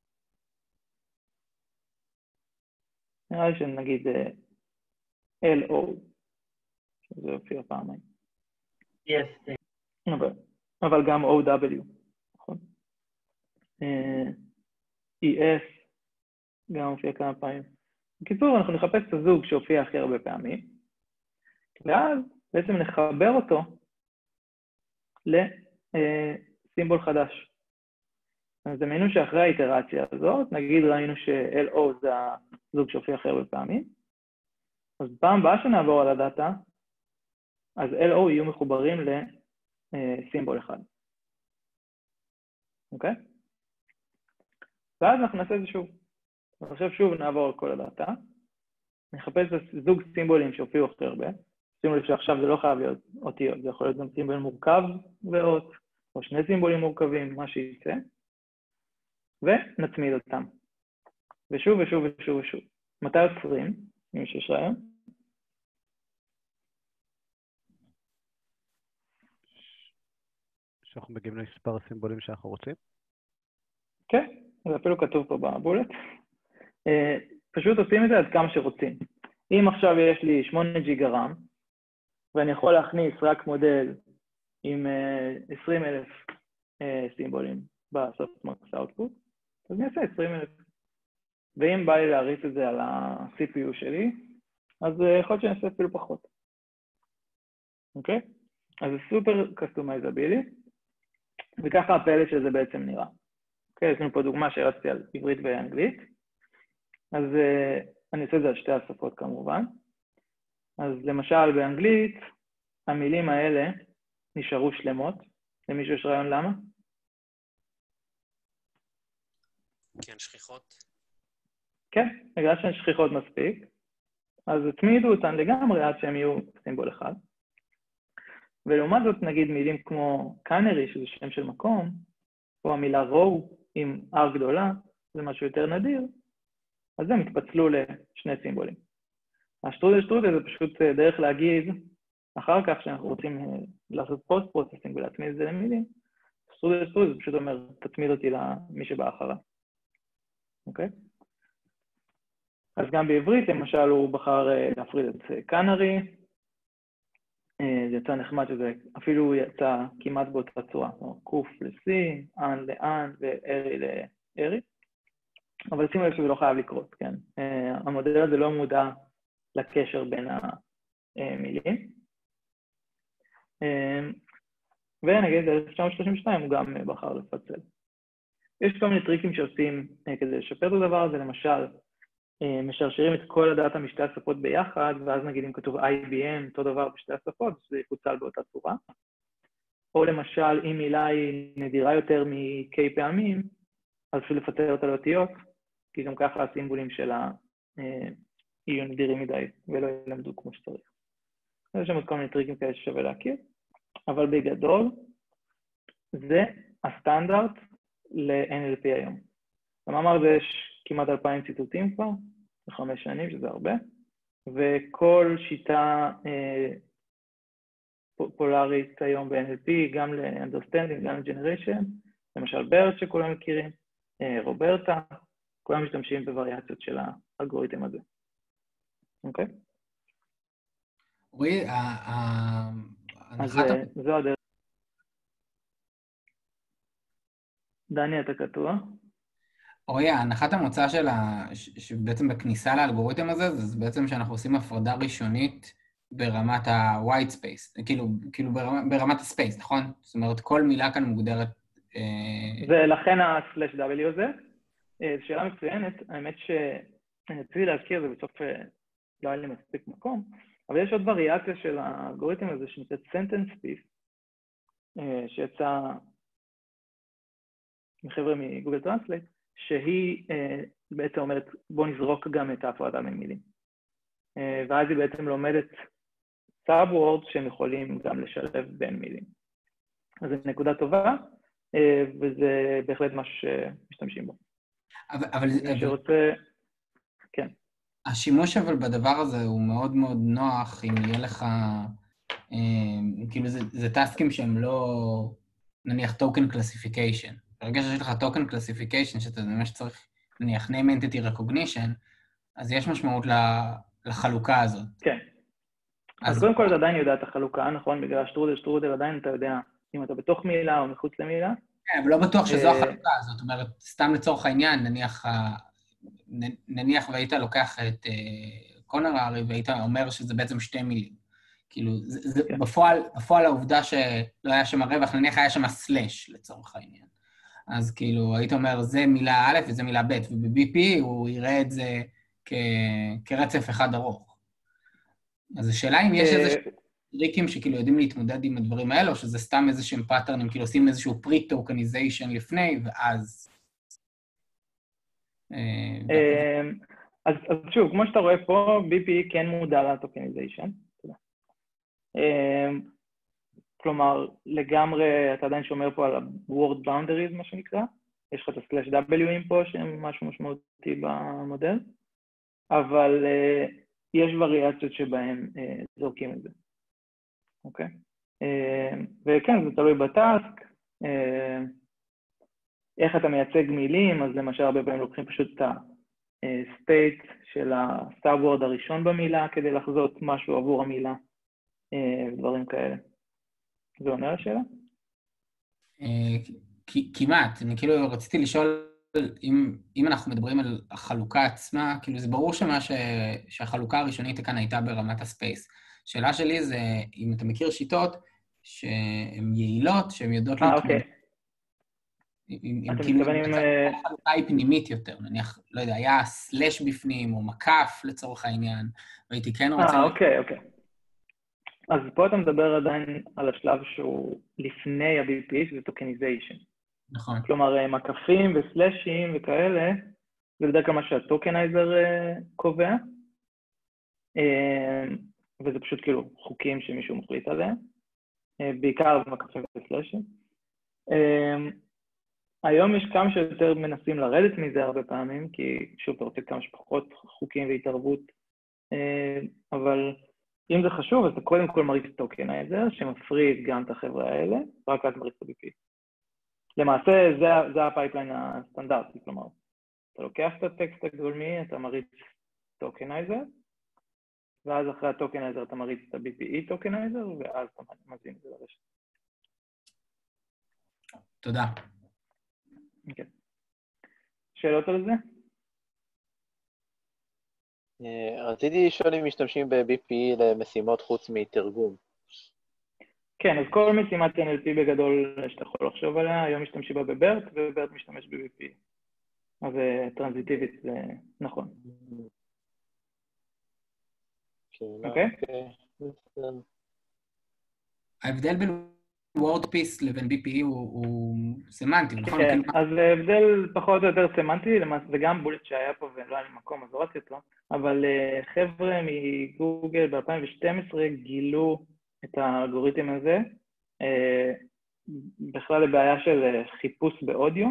נראה לי שנגיד אל או, שזה יופיע פעמיים. Yes. אבל, אבל גם או דאבליו, נכון? אי אס, גם הופיע כמה פעמים. בקיצור, אנחנו נחפש את הזוג שהופיע הכי הרבה פעמים, ואז בעצם נחבר אותו לסימבול חדש. אז דמיינו שאחרי האיטרציה הזאת, נגיד ראינו ש-אל או זה הזוג שהופיע הכי הרבה פעמים, אז פעם הבאה שנעבור על הדאטה, אז אל או יהיו מחוברים לסימבול אחד. אוקיי? ואז אנחנו נעשה את זה שוב. אז עכשיו שוב נעבור על כל הדאטה, נחפש את זוג סימבולים שהופיעו הכי הרבה, שימו לב שעכשיו זה לא חייב להיות אותיות, זה יכול להיות גם סימבול מורכב ואות, או שני סימבולים מורכבים, מה שיצא, ונצמיד אותם. ושוב ושוב ושוב ושוב. מתי עוצרים? אם שיש רעיון? שאנחנו מגיעים למספר הסימבולים שאנחנו רוצים? כן, זה אפילו כתוב פה בבולט. פשוט עושים את זה עד כמה שרוצים. אם עכשיו יש לי שמונה ג'יגה רם, ואני יכול להכניס רק מודל עם עשרים אלף סימבולים בסופטמקס אאוטפוט, אז אני אעשה עשרים אלף. ואם בא לי להריץ את זה על ה-סי פי יו שלי, אז יכול להיות שאני אעשה אפילו פחות. אוקיי? אז זה סופר קסטומייזבילי, וככה הפלט של זה בעצם נראה. אוקיי, יש לנו פה דוגמה שהרצתי על עברית ואנגלית, אז אני אעשה את זה על שתי השפות כמובן. אז למשל באנגלית, המילים האלה נשארו שלמות. למישהו יש רעיון למה? כן, שכיחות. כן, בגלל שהן שכיחות מספיק, אז הצמידו אותן לגמרי עד שהם יהיו סימבול אחד. ולעומת זאת נגיד מילים כמו קאנרי, שזה שם של מקום, או המילה רו עם R גדולה, זה משהו יותר נדיר, אז הם התפצלו לשני סימבולים. השטרודל שטרודל זה פשוט דרך להגיד, אחר כך שאנחנו רוצים לעשות פוסט פרוססינג ולהצמיד את זה למילים, שטרודל שטרודל זה פשוט אומר, תצמיד אותי למי שבא אחריו. אוקיי? אז גם בעברית, למשל, הוא בחר להפריד את קאנרי, זה יצא נחמד שזה אפילו יצא כמעט באותה צורה, קוף לסי, אן לאן וארי לארי, אבל שימו לב שזה לא חייב לקרות, כן? המודל הזה לא מודע לקשר בין המילים. ונגיד, אלף תשע מאות שלושים ושתיים הוא גם בחר לפצל. יש כל מיני טריקים שעושים כדי לשפר את הדבר הזה, למשל, משרשרים את כל הדאטה משתי השפות ביחד, ואז נגיד אם כתוב איי בי אם, אותו דבר בשתי השפות, זה יפוצל באותה צורה. או למשל, אם מילה היא נדירה יותר מ-K פעמים, אז אפילו לפצל אותה לאותיות, כי גם ככה הסימבולים שלה יהיו נדירים מדי, ולא ילמדו כמו שצריך. יש שם עוד כל מיני טריקים כאלה ששווה להכיר, אבל בגדול, זה הסטנדרט ל-אן אל פי היום. במאמר זה יש כמעט אלפיים ציטוטים כבר, בחמש שנים, שזה הרבה, וכל שיטה אה, פופולרית היום ב-אן אל פי, גם ל-understanding, גם ל-generation, למשל ברט שכולם מכירים, אה, רוברטה, כולם משתמשים בווריאציות של האלגוריתם הזה. אוקיי? רועי, אז זו הדרך. דני, אתה קטוע? אוריה, הנחת המוצא של ה... שבעצם בכניסה לאלגוריתם הזה, זה בעצם שאנחנו עושים הפרדה ראשונית ברמת ה-white space, כאילו, כאילו ברמת, ברמת הספייס, נכון? זאת אומרת, כל מילה כאן מוגדרת... ולכן ה-slash W הזה, זו שאלה מצוינת, האמת שאני רציתי להזכיר, זה בסוף לא היה לי מספיק מקום, אבל יש עוד וריאציה של האלגוריתם הזה שנקראת sentence piece, שיצא מחבר'ה מגוגל טרנסלייט, שהיא בעצם אומרת, בוא נזרוק גם את ההפרדה בין מילים. ואז היא בעצם לומדת סאב-וורדס שהם יכולים גם לשלב בין מילים. אז זו נקודה טובה, וזה בהחלט מה שמשתמשים בו. אבל... אבל... מי שרוצה... כן. השימוש אבל בדבר הזה הוא מאוד מאוד נוח, אם יהיה לך... כאילו זה, זה טסקים שהם לא... נניח token classification. ברגע שיש לך token classification, שאתה ממש צריך, נניח, name entity recognition, אז יש משמעות לחלוקה הזאת. כן. אז, אז קודם כל אתה עדיין יודע את החלוקה, נכון? בגלל שטרודל, שטרודל עדיין אתה יודע אם אתה בתוך מילה או מחוץ למילה. כן, אבל לא בטוח שזו החלוקה, זאת אומרת, סתם לצורך העניין, נניח, נניח והיית לוקח את קונררי והיית אומר שזה בעצם שתי מילים. כאילו, זה, זה, כן. בפועל, בפועל העובדה שלא היה שם הרווח, נניח היה שם הסלש לצורך העניין. אז כאילו, היית אומר, זה מילה א' וזה מילה ב', וב-בי פי הוא יראה את זה כ... כרצף אחד ארוך. אז השאלה אם יש איזה טריקים שכאילו יודעים להתמודד עם הדברים האלה, או שזה סתם איזשהם פאטרנים, כאילו עושים איזשהו פרי-טוקניזיישן לפני, ואז... אז, אז שוב, כמו שאתה רואה פה, בי פי כן מודע לטוקניזיישן. כלומר, לגמרי, אתה עדיין שומר פה על ה-word boundaries, מה שנקרא. יש לך את ה-slash W'ים פה, שהם משהו משמעותי במודל, אבל uh, יש וריאציות שבהם uh, זורקים את זה. אוקיי? Uh, וכן, זה תלוי בטאסק. Uh, איך אתה מייצג מילים, אז למשל הרבה פעמים לוקחים פשוט את ה-state של ה-subword הראשון במילה, כדי לחזות משהו עבור המילה, uh, ודברים כאלה. זה עונה לשאלה? כמעט. אני כאילו רציתי לשאול, אם אנחנו מדברים על החלוקה עצמה, כאילו זה ברור שהחלוקה הראשונית כאן הייתה ברמת הספייס. השאלה שלי זה, אם אתה מכיר שיטות שהן יעילות, שהן יודעות אה, אוקיי. אם כאילו החלוקה היא פנימית יותר, נניח, לא יודע, היה סלש בפנים או מקף לצורך העניין, והייתי כן רוצה... אה, אוקיי, אוקיי. אז פה אתה מדבר עדיין על השלב שהוא לפני ה-בי פי, שזה טוקניזיישן. נכון. כלומר, מקפים וסלשים וכאלה, זה בדרך כלל מה שהטוקנייזר קובע, וזה פשוט כאילו חוקים שמישהו מחליט עליהם, בעיקר מקפים וסלשים. היום יש כמה שיותר מנסים לרדת מזה הרבה פעמים, כי שוב, אתה רוצה כמה שפחות חוקים והתערבות, אבל... אם זה חשוב, אז אתה קודם כל מריץ טוקנייזר, שמפריד גם את החברה האלה, רק אז מריץ את ה-בי פי. למעשה, זה, זה הפייפליין הסטנדרטי, כלומר, אתה לוקח את הטקסט הגולמי, אתה מריץ טוקנייזר, ואז אחרי הטוקנייזר אתה מריץ את ה-בי פי אי טוקנייזר, ואז אתה מזין את זה לרשת. תודה. אוקיי. שאלות על זה? רציתי לשאול אם משתמשים ב-בי פי אי למשימות חוץ מתרגום. כן, אז כל משימת אן אל פי בגדול שאתה יכול לחשוב עליה, היום משתמשים בה בברט, וברט משתמש ב-בי פי אי. אז טרנזיטיבית זה נכון. אוקיי? ההבדל בין וורדפיס לבין בי פי אי הוא סמנטי, נכון? כן, אז ההבדל פחות או יותר סמנטי, למעשה זה גם בולט שהיה פה ולא היה לי מקום, אז הורדתי אותו, אבל חבר'ה מגוגל ב-אלפיים ושתים עשרה גילו את האלגוריתם הזה, בכלל לבעיה של חיפוש באודיו,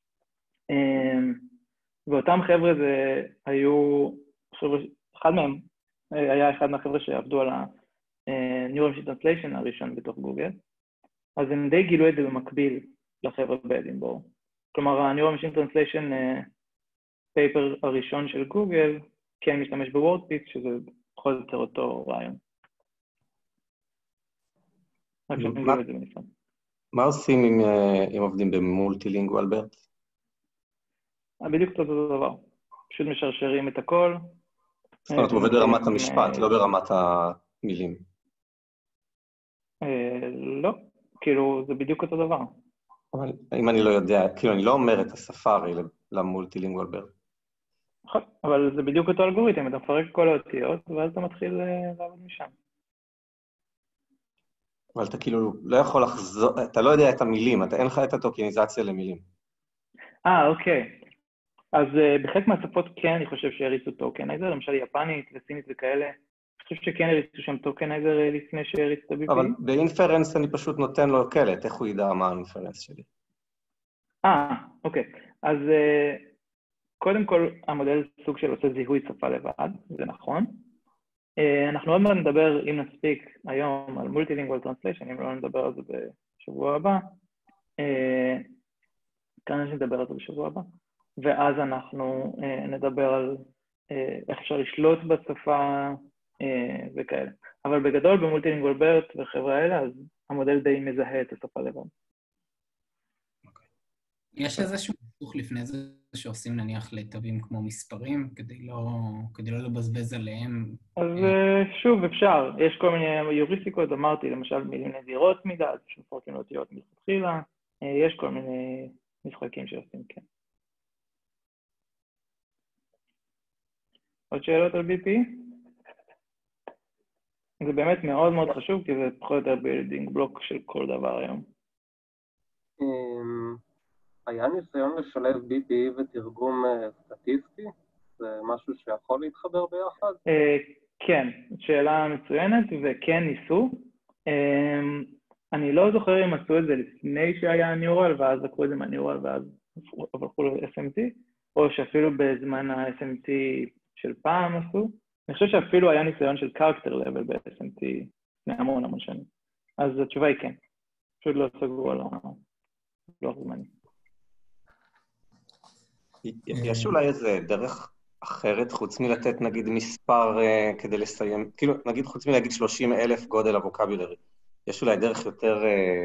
ואותם חבר'ה זה היו, אחד מהם היה אחד מהחבר'ה שעבדו על ה-Neural Machine Translation הראשון בתוך גוגל, אז הם די גילו את זה במקביל לחבר'ה באדינבורו. כלומר, ה-Neural Machine Translation פייפר הראשון של גוגל כן משתמש בוורדפיס, שזה בכל זאת אותו רעיון. רק שהם גילו את זה בנפרד. מה עושים אם עובדים במולטילינגואל ברט? בדיוק אותו דבר. פשוט משרשרים את הכל. זאת אומרת, הוא עובד ברמת המשפט, לא ברמת המילים. לא, כאילו, זה בדיוק אותו דבר. אבל אם אני לא יודע, כאילו, אני לא אומר את השפה הרי למולטילינגואל BERT. נכון, אבל זה בדיוק אותו אלגוריתם, אתה מפרק כל האותיות, ואז אתה מתחיל לעבוד משם. אבל אתה כאילו לא יכול לחזור, אתה לא יודע את המילים, אתה אין לך את הטוקניזציה למילים. אה, אוקיי. אז uh, בחלק מהשפות כן, אני חושב שהריצו טוקנייזר, למשל יפנית וסינית וכאלה. אני חושב שכן הריצו שם טוקנייזר לפני שהריצו את ה-בי פי. אבל באינפרנס אני פשוט נותן לו קלט, איך הוא ידע מה האינפרנס שלי. אה, אוקיי. אז uh, קודם כל, המודל סוג של עושה זיהוי שפה לבד, זה נכון. Uh, אנחנו עוד מעט נדבר, אם נספיק היום, על מולטילינגואל טרנסליישן, אם לא נדבר על זה בשבוע הבא. Uh, כאן אני נדבר על זה בשבוע הבא. ואז אנחנו אה, נדבר על אה, איך אפשר לשלוט בשפה אה, וכאלה. אבל בגדול, במולטילינגואל BERT וחברה האלה, אז המודל די מזהה את השפה לבד. יש איזשהו ניסוח לפני זה שעושים נניח לתווים כמו מספרים, כדי לא, כדי לא לבזבז עליהם? אז אה, שוב, אפשר. יש כל מיני יוריסטיקות, אמרתי, למשל מילים נדירות מדי, שמפרקים לאותיות מלכתחילה. אה, יש כל מיני משחקים שעושים, כן. עוד שאלות על בי פי? זה באמת מאוד מאוד חשוב, כי זה פחות או יותר בילדינג בלוק של כל דבר היום. היה ניסיון לשלב בי פי אי ותרגום סטטיסטי? זה משהו שיכול להתחבר ביחד? כן, שאלה מצוינת, וכן ניסו. אני לא זוכר אם עשו את זה לפני שהיה ניורל, ואז לקחו את זה מהניורל, ואז הלכו ל-אס אם טי, או שאפילו בזמן ה-אס אם טי של פעם עשו. אני חושב שאפילו היה ניסיון של קרקטר לבל ב-אס אם טי לפני המון המון שנים. אז התשובה היא כן. פשוט לא סגרו על הלוח זמני. יש אולי איזה דרך אחרת, חוץ מלתת נגיד מספר כדי לסיים, כאילו נגיד חוץ מלהגיד שלושים אלף גודל הווקבולרי, יש אולי דרך יותר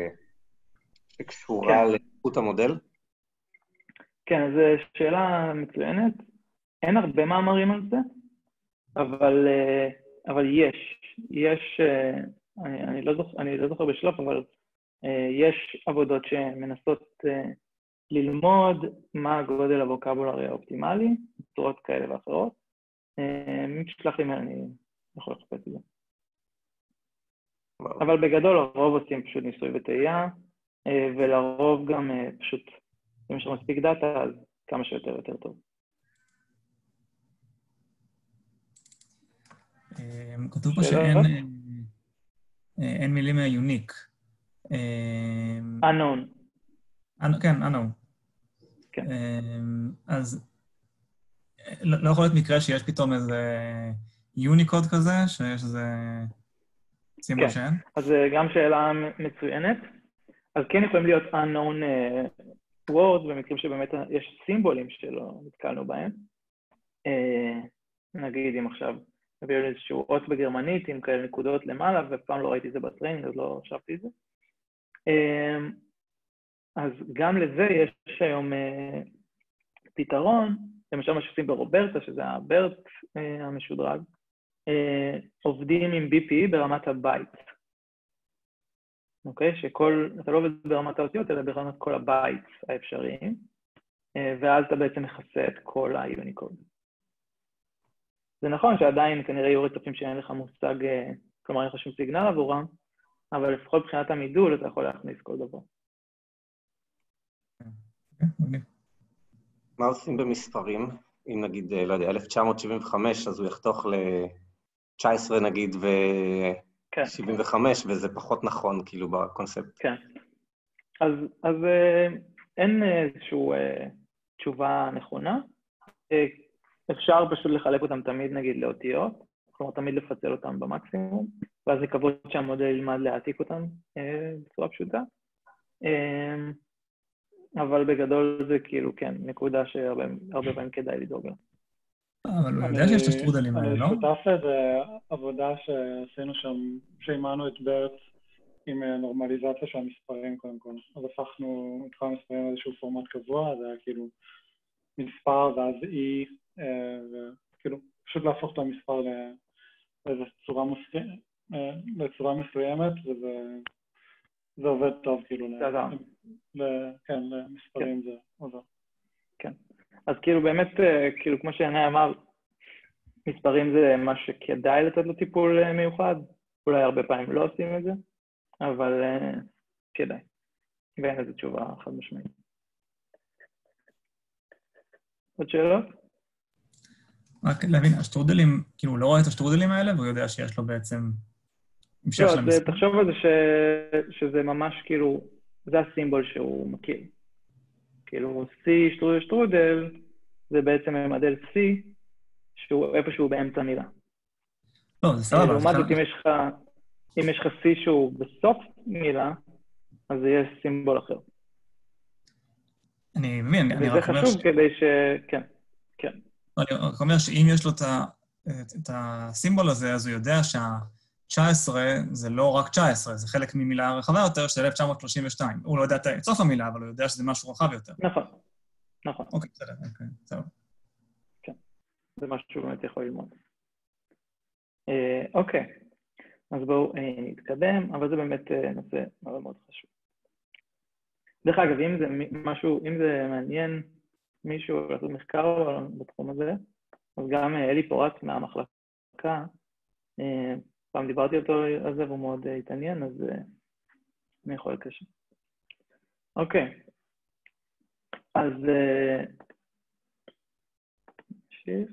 שקשורה לאיכות המודל? כן, אז שאלה מצוינת. אין הרבה מאמרים על זה, אבל, אבל יש. יש, אני, אני, לא זוכר, אני לא זוכר בשלוף, אבל יש עבודות שמנסות ללמוד מה הגודל הווקבולרי האופטימלי, בצורות כאלה ואחרות. מי תשלח לי, אני יכול לחפש את זה. אבל בגדול, הרוב עושים פשוט ניסוי וטעייה, ולרוב גם פשוט, אם יש מספיק דאטה, אז כמה שיותר יותר טוב. כתוב פה שאין אין מילים יוניק. unknown. כן, unknown. כן. אז לא יכול להיות מקרה שיש פתאום איזה יוניקוד כזה, שיש איזה סימבול שאין? אז גם שאלה מצוינת. אז כן יכולים להיות unknown word, במקרים שבאמת יש סימבולים שלא נתקלנו בהם. נגיד אם עכשיו נביא לי איזשהו אות בגרמנית עם כאלה נקודות למעלה, ופעם לא ראיתי את זה בטריינינג, אז לא חשבתי את זה. אז גם לזה יש היום פתרון, למשל מה שעושים ברוברטה, שזה הברט המשודרג, עובדים עם בי פי אי ברמת הבייט. אוקיי? שכל, אתה לא עובד ברמת האותיות, אלא ברמת כל הבייטס האפשריים, ואז אתה בעצם מכסה את כל היוניקוד. זה נכון שעדיין כנראה יהיו רצפים שאין לך מושג, כלומר אין לך שום סיגנל עבורם, אבל לפחות מבחינת המידול אתה יכול להכניס כל דבר. מה עושים במספרים? אם נגיד, לא יודע, אלף תשע מאות שבעים וחמש, אז הוא יחתוך ל-תשע עשרה נגיד ו-שבעים וחמש, וזה פחות נכון כאילו בקונספט. כן. אז, אז אין איזושהי תשובה נכונה. אפשר פשוט לחלק אותם תמיד נגיד לאותיות, כלומר תמיד לפצל אותם במקסימום, ואז לקוות שהמודל ילמד להעתיק אותם בצורה פשוטה. אבל בגדול זה כאילו, כן, נקודה שהרבה פעמים כדאי לדאוג לה. אבל הוא יודע שיש את השטרודלים האלה, לא? אני שותף לאיזה עבודה שעשינו שם, שאימנו את ברט עם נורמליזציה של המספרים קודם כל. אז הפכנו, התחלנו מספרים איזשהו פורמט קבוע, זה היה כאילו מספר ואז אי, כאילו, פשוט להפוך את המספר לאיזו צורה מסוימת, לצורה מסוימת, וזה זה עובד טוב, כאילו, כן, למספרים זה עובד. כן. אז כאילו באמת, כאילו, כמו שעיני אמר, מספרים זה מה שכדאי לתת לו טיפול מיוחד, אולי הרבה פעמים לא עושים את זה, אבל כדאי. ואין לזה תשובה חד משמעית. עוד שאלות? רק להבין, השטרודלים, כאילו, הוא לא רואה את השטרודלים האלה, והוא יודע שיש לו בעצם המשך של המספר. לא, תחשוב על זה שזה ממש כאילו, זה הסימבול שהוא מכיר. כאילו, C, שטרודל, שטרודל, זה בעצם ממדל C, שהוא איפשהו באמצע מילה. לא, זה סבבה. לעומת זאת, אם יש לך C שהוא בסוף מילה, אז זה יהיה סימבול אחר. אני מבין, אני רק אומר... וזה חשוב כדי ש... כן, כן. אני רק אומר שאם יש לו את הסימבול הזה, אז הוא יודע שה-תשע עשרה זה לא רק תשע עשרה, זה חלק ממילה רחבה יותר של אלף תשע מאות שלושים ושתיים. הוא לא יודע את סוף המילה, אבל הוא יודע שזה משהו רחב יותר. נכון, נכון. אוקיי, בסדר, אוקיי, בסדר. כן, זה משהו שהוא באמת יכול ללמוד. אוקיי, אז בואו נתקדם, אבל זה באמת נושא מאוד מאוד חשוב. דרך אגב, אם זה משהו, אם זה מעניין מישהו לעשות מחקר בתחום הזה, אז גם אלי פורט מהמחלקה, פעם דיברתי אותו על זה והוא מאוד התעניין, אז אני יכול לקשר. אוקיי, אז נמשיך.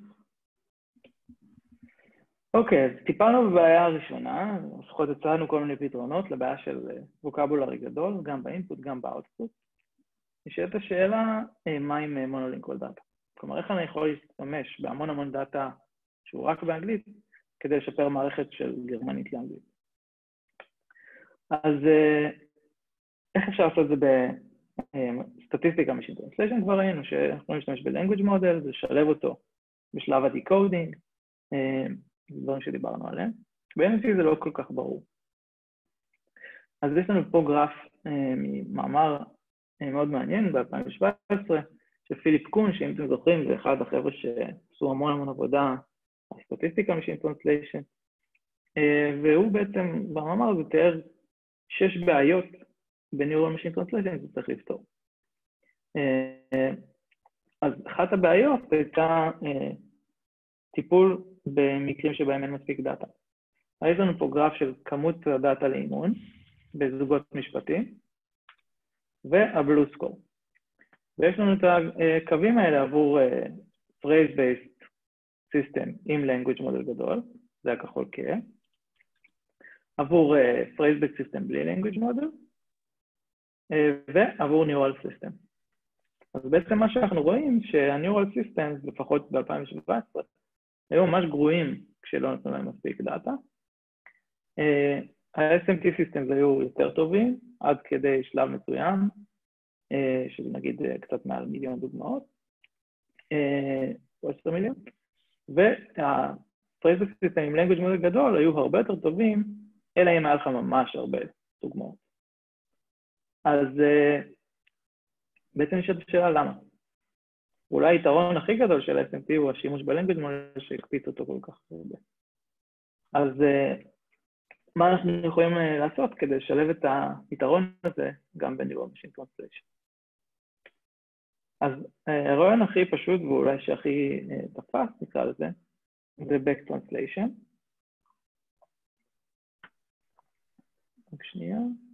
אוקיי, אז טיפלנו בבעיה הראשונה, לפחות הצענו כל מיני פתרונות לבעיה של ווקבולרי גדול, גם באינפוט, גם באוטפוט. נשאלת השאלה, מה עם מונולינגוול דאטה? כלומר, איך אני יכול להשתמש בהמון המון דאטה שהוא רק באנגלית, כדי לשפר מערכת של גרמנית לאנגלית. אז איך אפשר לעשות את זה בסטטיסטיקה משין טרנסליישן? כבר ראינו שאנחנו נשתמש ב-language model, זה לשלב אותו בשלב ה-decoding, דברים שדיברנו עליהם. ב-אם אל פי זה לא כל כך ברור. אז יש לנו פה גרף ממאמר מאוד מעניין ב-אלפיים שבע עשרה, של פיליפ קון, שאם אתם זוכרים, זה אחד החבר'ה שעשו המון המון עבודה על סטטיסטיקה משין טרנסליישן, והוא בעצם, במאמר הזה תיאר שש בעיות בניורל משין טרנסליישן שזה צריך לפתור. אז אחת הבעיות הייתה טיפול במקרים שבהם אין מספיק דאטה. יש לנו פה גרף של כמות הדאטה לאימון בזוגות משפטים, והבלו סקור. ויש לנו את הקווים האלה עבור phrase-based system עם language model גדול, זה הכחול כהה, עבור phrase-based system בלי language model, ועבור neural system. אז בעצם מה שאנחנו רואים שה-neural systems, לפחות ב-אלפיים שבע עשרה, היו ממש גרועים כשלא נתנו להם מספיק דאטה. ה-אס אם טי systems היו יותר טובים, עד כדי שלב מסוים, שזה נגיד קצת מעל מיליון דוגמאות, או עשרה מיליון, וה-phrase system עם language model גדול היו הרבה יותר טובים, אלא אם היה לך ממש הרבה דוגמאות. אז בעצם נשאלת השאלה למה. אולי היתרון הכי גדול של ה-אס אם טי הוא השימוש ב-language model שהקפיץ אותו כל כך הרבה. אז מה אנחנו יכולים לעשות כדי לשלב את היתרון הזה גם ב-Neural Machine Translation? אז הרעיון הכי פשוט ואולי שהכי תפס, נקרא לזה, זה Back Translation. רק שנייה.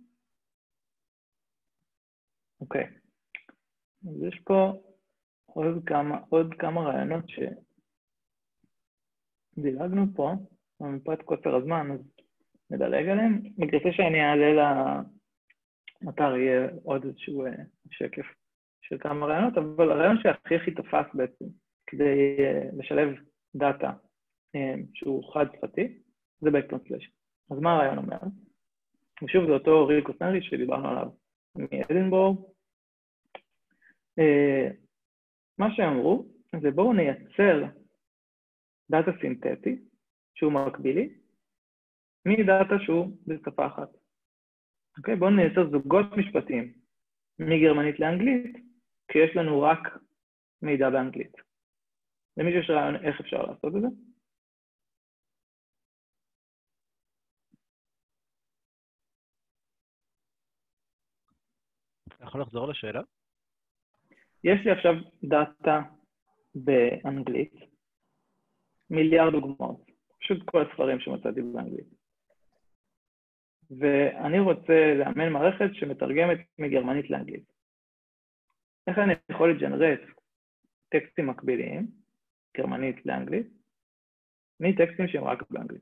אוקיי. אז יש פה עוד כמה, עוד כמה רעיונות שדילגנו פה, אבל מפאת קוצר הזמן, אז נדלג עליהם. בגלל שאני אעלה לאתר יהיה עוד איזשהו שקף של כמה רעיונות, אבל הרעיון שהכי הכי תפס בעצם, כדי לשלב דאטה שהוא חד שפתי, זה Back Translation. אז מה הרעיון אומר? ושוב, זה אותו ריקו סנרי שדיברנו עליו מאדינבורג. מה שאמרו, זה בואו נייצר דאטה סינתטי, שהוא מקבילי, מדאטה שהוא בשפה אחת. אוקיי, בואו נייצר זוגות משפטיים מגרמנית לאנגלית, כשיש לנו רק מידע באנגלית. למישהו יש רעיון איך אפשר לעשות את זה? אתה יכול לחזור לשאלה? יש לי עכשיו דאטה באנגלית, מיליארד דוגמאות, פשוט כל הספרים שמצאתי באנגלית. ואני רוצה לאמן מערכת שמתרגמת מגרמנית לאנגלית. איך אני יכול לג'נרט טקסטים מקביליים, גרמנית לאנגלית, מטקסטים שהם רק באנגלית?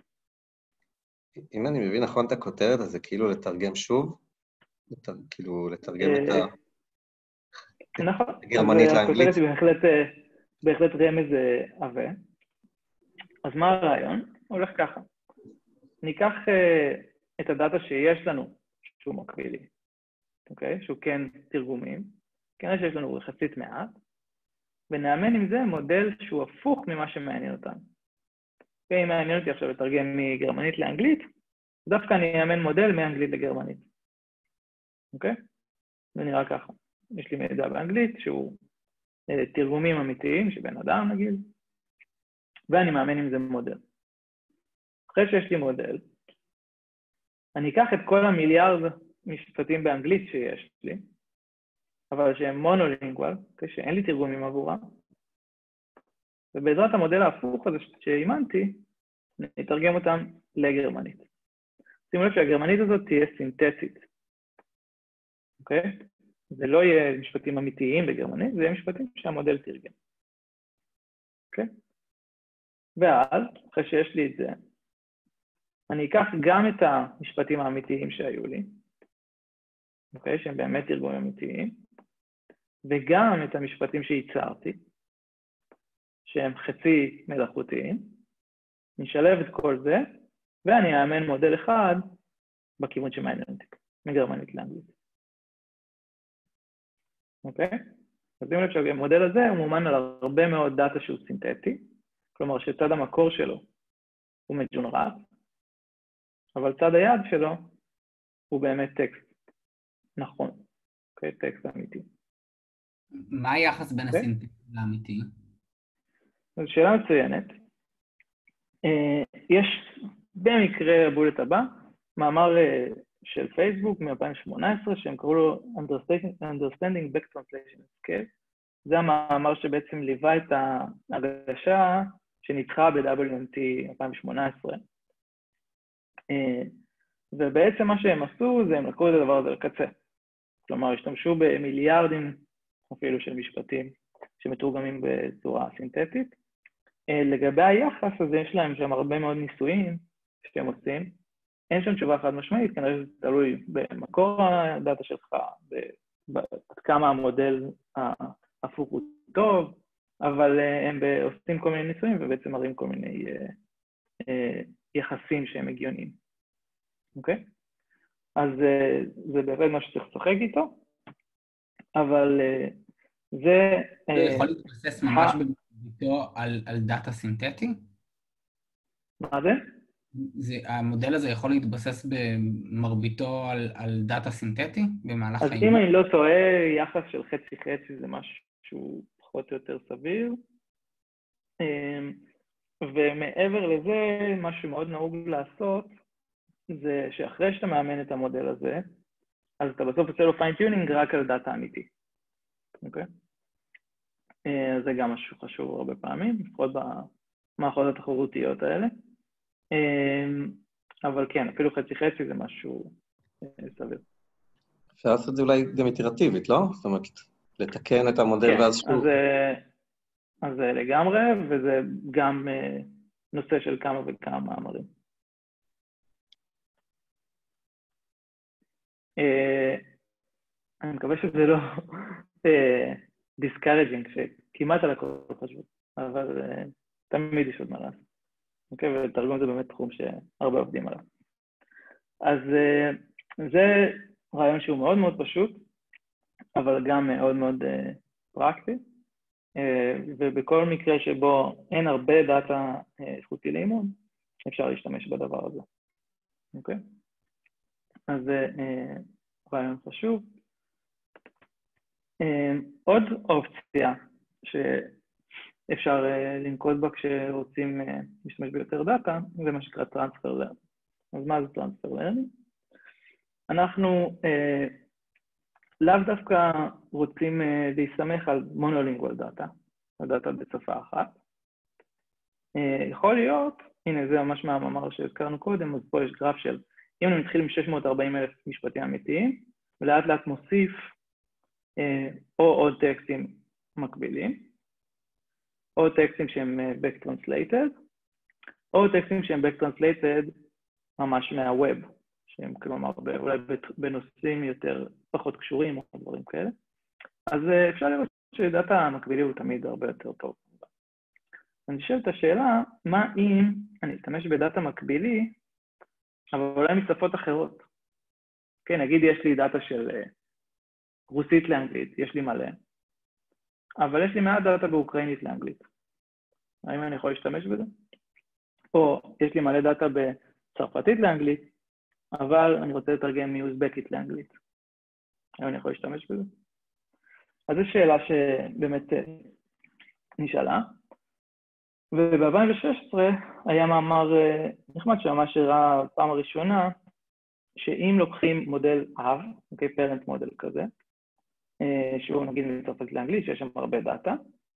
אם אני מבין נכון את הכותרת, אז זה כאילו לתרגם שוב? כאילו לתרגם את ה... נכון. גרמנית לאנגלית? הכותרת היא בהחלט רמז עבה. אז מה הרעיון? הולך ככה. ניקח את הדאטה שיש לנו, שהוא מקבילי, אוקיי? שהוא כן תרגומים, כן שיש לנו יחסית מעט, ונאמן עם זה מודל שהוא הפוך ממה שמעניין אותנו. אם מעניין אותי עכשיו לתרגם מגרמנית לאנגלית, דווקא אני אאמן מודל מאנגלית לגרמנית. אוקיי? זה נראה ככה. יש לי מידע באנגלית שהוא תרגומים אמיתיים, שבן אדם נגיד, ואני מאמן עם זה מודל. אחרי שיש לי מודל, אני אקח את כל המיליארד משפטים באנגלית שיש לי, אבל שהם מונולינגואל, שאין לי תרגומים עבורם, ובעזרת המודל ההפוך הזה שאימנתי, אני אתרגם אותם לגרמנית. שימו לב שהגרמנית הזאת תהיה סינתטית, אוקיי? זה לא יהיה משפטים אמיתיים בגרמנית, זה יהיה משפטים שהמודל תרגם. אוקיי? ואז, אחרי שיש לי את זה, אני אקח גם את המשפטים האמיתיים שהיו לי, אוקיי? שהם באמת תרגומים אמיתיים, וגם את המשפטים שייצרתי, שהם חצי מלאכותיים, נשלב את כל זה, ואני אאמן מודל אחד בכיוון שמעניין אותי, מגרמנית לאנגלית. אוקיי? אז שימו לב שהמודל הזה הוא מומן על הרבה מאוד דאטה שהוא סינתטי, כלומר שצד המקור שלו הוא מג'ונרט, אבל צד היד שלו הוא באמת טקסט נכון, אוקיי? טקסט אמיתי. מה היחס בין הסינתטי לאמיתי? זו שאלה מצוינת. יש במקרה הבולט הבא, מאמר של פייסבוק מ-אלפיים שמונה עשרה, שהם קראו לו Understanding Back Translation Scale. זה המאמר שבעצם ליווה את ההגשה שניצחה ב-דאבליו אם טי אלפיים שמונה עשרה. ובעצם מה שהם עשו זה הם לקחו את הדבר הזה לקצה. כלומר, השתמשו במיליארדים אפילו של משפטים שמתורגמים בצורה סינתטית. לגבי היחס, אז יש להם שם הרבה מאוד ניסויים שהם עושים. אין שם תשובה חד משמעית, כנראה שזה תלוי במקור הדאטה שלך, עד כמה המודל ההפוך הוא טוב, אבל הם עושים כל מיני ניסויים ובעצם מראים כל מיני יחסים שהם הגיוניים. אוקיי? אז זה באמת מה שצריך לשחק איתו, אבל זה... זה יכול להתבסס ממש במרביתו על דאטה סינתטי? מה זה? המודל הזה יכול להתבסס במרביתו על דאטה סינתטי במהלך אז אם אני לא טועה, יחס של חצי-חצי זה משהו פחות או יותר סביר. ומעבר לזה, מה שמאוד נהוג לעשות, זה שאחרי שאתה מאמן את המודל הזה, אז אתה בסוף עושה לו פיין-טיונינג רק על דאטה אמיתי. אוקיי? זה גם משהו חשוב הרבה פעמים, לפחות במערכות התחרותיות האלה. אבל כן, אפילו חצי-חצי זה משהו סביר. אפשר לעשות את זה אולי גם איטרטיבית, לא? זאת אומרת, לתקן את המודל ואז שוב. אז זה לגמרי, וזה גם נושא של כמה וכמה מאמרים. אני מקווה שזה לא דיסקארג'ינג, שכמעט על הכל חשוב, אבל תמיד יש עוד מה לעשות. אוקיי, ותרגום זה באמת תחום שהרבה עובדים עליו. אז זה רעיון שהוא מאוד מאוד פשוט, אבל גם מאוד מאוד פרקטי, ובכל מקרה שבו אין הרבה דאטה איכותי לאימון, אפשר להשתמש בדבר הזה. אוקיי? אז זה רעיון חשוב. עוד אופציה שאפשר לנקוד בה כשרוצים להשתמש ביותר דאטה, זה מה שנקרא Transfer Learning. אז מה זה Transfer Learning? אנחנו אה, לאו דווקא רוצים אה, להסתמך על מונולינגואל דאטה, על דאטה בשפה אחת. אה, יכול להיות, הנה זה ממש מהמאמר שהזכרנו קודם, אז פה יש גרף של, אם אני מתחיל עם שש מאות וארבעים אלף משפטים אמיתיים, ולאט לאט מוסיף אה, או עוד טקסטים מקבילים, או טקסטים שהם אה, back translated, או טקסטים שהם back translated ממש מהווב. שהם כלומר אולי בנושאים יותר פחות קשורים או דברים כאלה. אז אפשר לראות שדאטה המקבילי הוא תמיד הרבה יותר טוב. אני חושב את השאלה, מה אם אני אשתמש בדאטה מקבילי, אבל אולי משפות אחרות? כן, נגיד יש לי דאטה של רוסית לאנגלית, יש לי מלא, אבל יש לי מעט דאטה באוקראינית לאנגלית. האם אני יכול להשתמש בזה? או יש לי מלא דאטה בצרפתית לאנגלית, אבל אני רוצה לתרגם מאוזבקית לאנגלית. האם אני יכול להשתמש בזה? אז זו שאלה שבאמת נשאלה. וב-אלפיים ושש עשרה היה מאמר נחמד שממש הראה פעם הראשונה, שאם לוקחים מודל אב, אוקיי, פרנט מודל כזה, שהוא נגיד מצרפתית לאנגלית, שיש שם הרבה דאטה,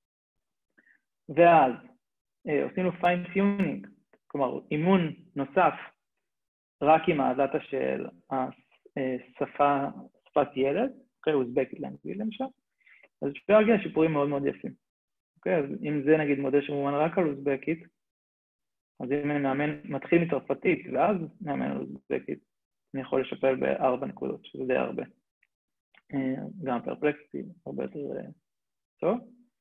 ואז עושים לו פיין טיונינג, כלומר אימון נוסף, רק עם הדאטה של השפה, שפת ילד, אוקיי, אוזבקית לאנגלית למשל, אז אפשר להגיע שיפורים מאוד מאוד יפים. אוקיי, אז אם זה נגיד מודל שמומן רק על אוזבקית, אז אם אני מאמן, מתחיל מצרפתית, ואז מאמן על אוזבקית, אני יכול לשפר בארבע נקודות, שזה די הרבה. גם פרפלקסטי, הרבה יותר טוב.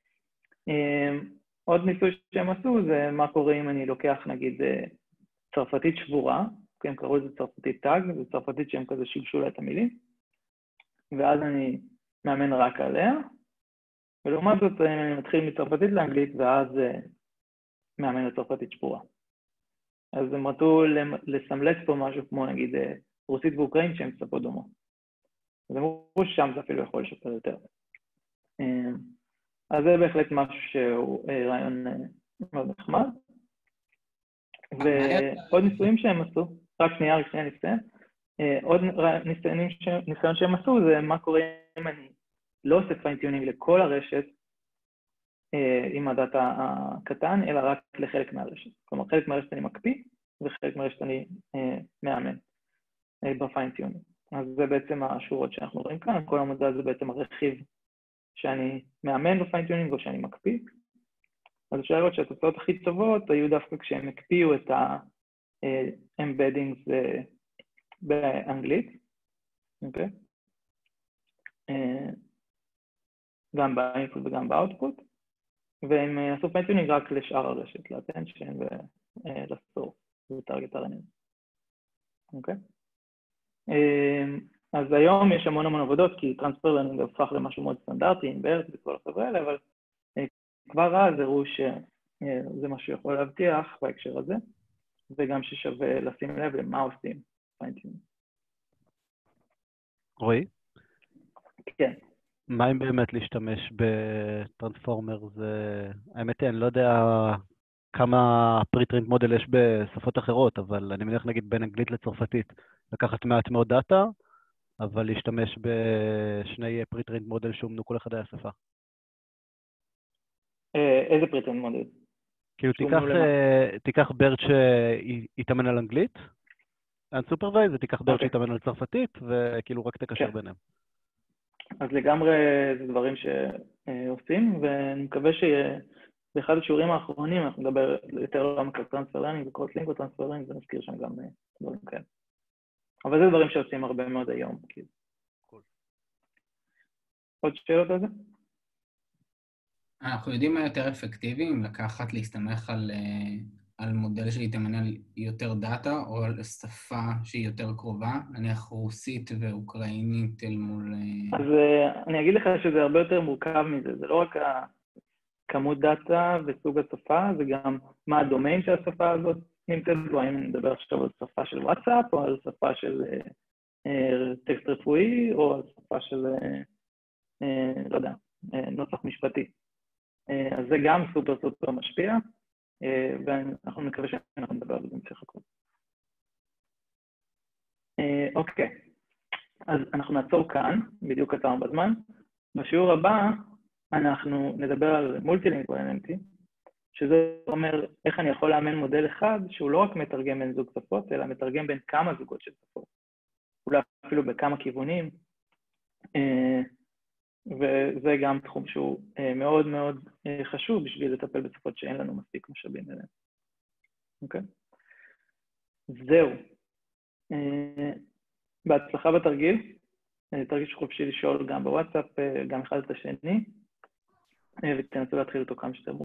עוד ניסוי שהם עשו זה מה קורה אם אני לוקח נגיד צרפתית שבורה, הם קראו לזה צרפתית טאג, זה צרפתית שהם כזה שילשו לה את המילים, ואז אני מאמן רק עליה, ולעומת זאת אני מתחיל מצרפתית לאנגלית, ואז מאמן לצרפתית שבורה. אז הם רצו לסמלץ פה משהו כמו נגיד רוסית ואוקראינית שהן שפות דומות. אז אמרו ששם זה אפילו יכול לשפר יותר. אז זה בהחלט משהו שהוא רעיון מאוד נחמד. ועוד ניסויים שהם עשו, רק שנייה, רק שנייה נסיים, עוד ניסיון שהם עשו זה מה קורה אם אני לא עושה פיינטיונינג לכל הרשת עם הדאטה הקטן, אלא רק לחלק מהרשת. כלומר, חלק מהרשת אני מקפיא, וחלק מהרשת אני מאמן בפיינטיונינג. אז זה בעצם השורות שאנחנו רואים כאן, כל המודל זה בעצם הרכיב שאני מאמן בפיינטיונינג או שאני מקפיא. אז אפשר לראות שהתוצאות הכי טובות היו דווקא כשהם הקפיאו את ה-embeddings באנגלית, אוקיי? גם באינפוט וגם באוטפוט, והם עשו פיינטיונינג רק לשאר הרשת, לאטנשן ולסטור, וטרגט אר אן אס, אוקיי? אז היום יש המון המון עבודות, כי טרנספר לרנינג הפך למשהו מאוד סטנדרטי, עם BERT וכל החבר'ה האלה, אבל כבר אז הראו שזה מה שיכול להבטיח בהקשר הזה, וגם ששווה לשים לב למה עושים פיינטיונינג. רועי? כן. מה אם באמת להשתמש בטרנספורמר? זה... האמת היא, אני לא יודע כמה פרי-טריינד מודל יש בשפות אחרות, אבל אני מניח נגיד בין אנגלית לצרפתית, לקחת מעט מאוד דאטה, אבל להשתמש בשני פרי-טריינד מודל שאומנו כל אחד היה שפה. איזה פרי-טריינד מודל? כאילו תיקח BERT שיתאמן על אנגלית, unsupervised, ותיקח BERT שיתאמן על צרפתית, וכאילו רק תקשר ביניהם. אז לגמרי זה דברים שעושים, ואני מקווה שבאחד השיעורים האחרונים אנחנו נדבר יותר לעומק על טרנספר לרנינג וקרוס-לינגוואל טרנספר לרנינג, ונזכיר שם גם דברים כאלה. אבל זה דברים שעושים הרבה מאוד היום. עוד שאלות על זה? אנחנו יודעים מה יותר אפקטיבי, אם לקחת להסתמך על, על מודל שיתאמן על יותר דאטה, או על שפה שהיא יותר קרובה, נניח רוסית ואוקראינית אל מול... אז אני אגיד לך שזה הרבה יותר מורכב מזה, זה לא רק כמות דאטה וסוג השפה, זה גם מה הדומיין של השפה הזאת נמצאת בו, האם נדבר עכשיו על שפה של וואטסאפ, או על שפה של טקסט רפואי, או על שפה של, לא יודע, נוסח משפטי. אז זה גם סופר סופר משפיע, ואנחנו מקווה שאנחנו נדבר על זה במשך הכל. אוקיי, אז אנחנו נעצור כאן, בדיוק קצר בזמן. בשיעור הבא אנחנו נדבר על מולטי-לינגואל אן אל פי, שזה אומר איך אני יכול לאמן מודל אחד שהוא לא רק מתרגם בין זוג שפות, אלא מתרגם בין כמה זוגות של שפות. אולי אפילו בכמה כיוונים, וזה גם תחום שהוא מאוד מאוד חשוב בשביל לטפל בשפות שאין לנו מספיק משאבים אליהם. אוקיי? זהו. בהצלחה בתרגיל, תרגיש חופשי לשאול גם בוואטסאפ, גם אחד את השני, ותנסו להתחיל אותו כמה שיותר.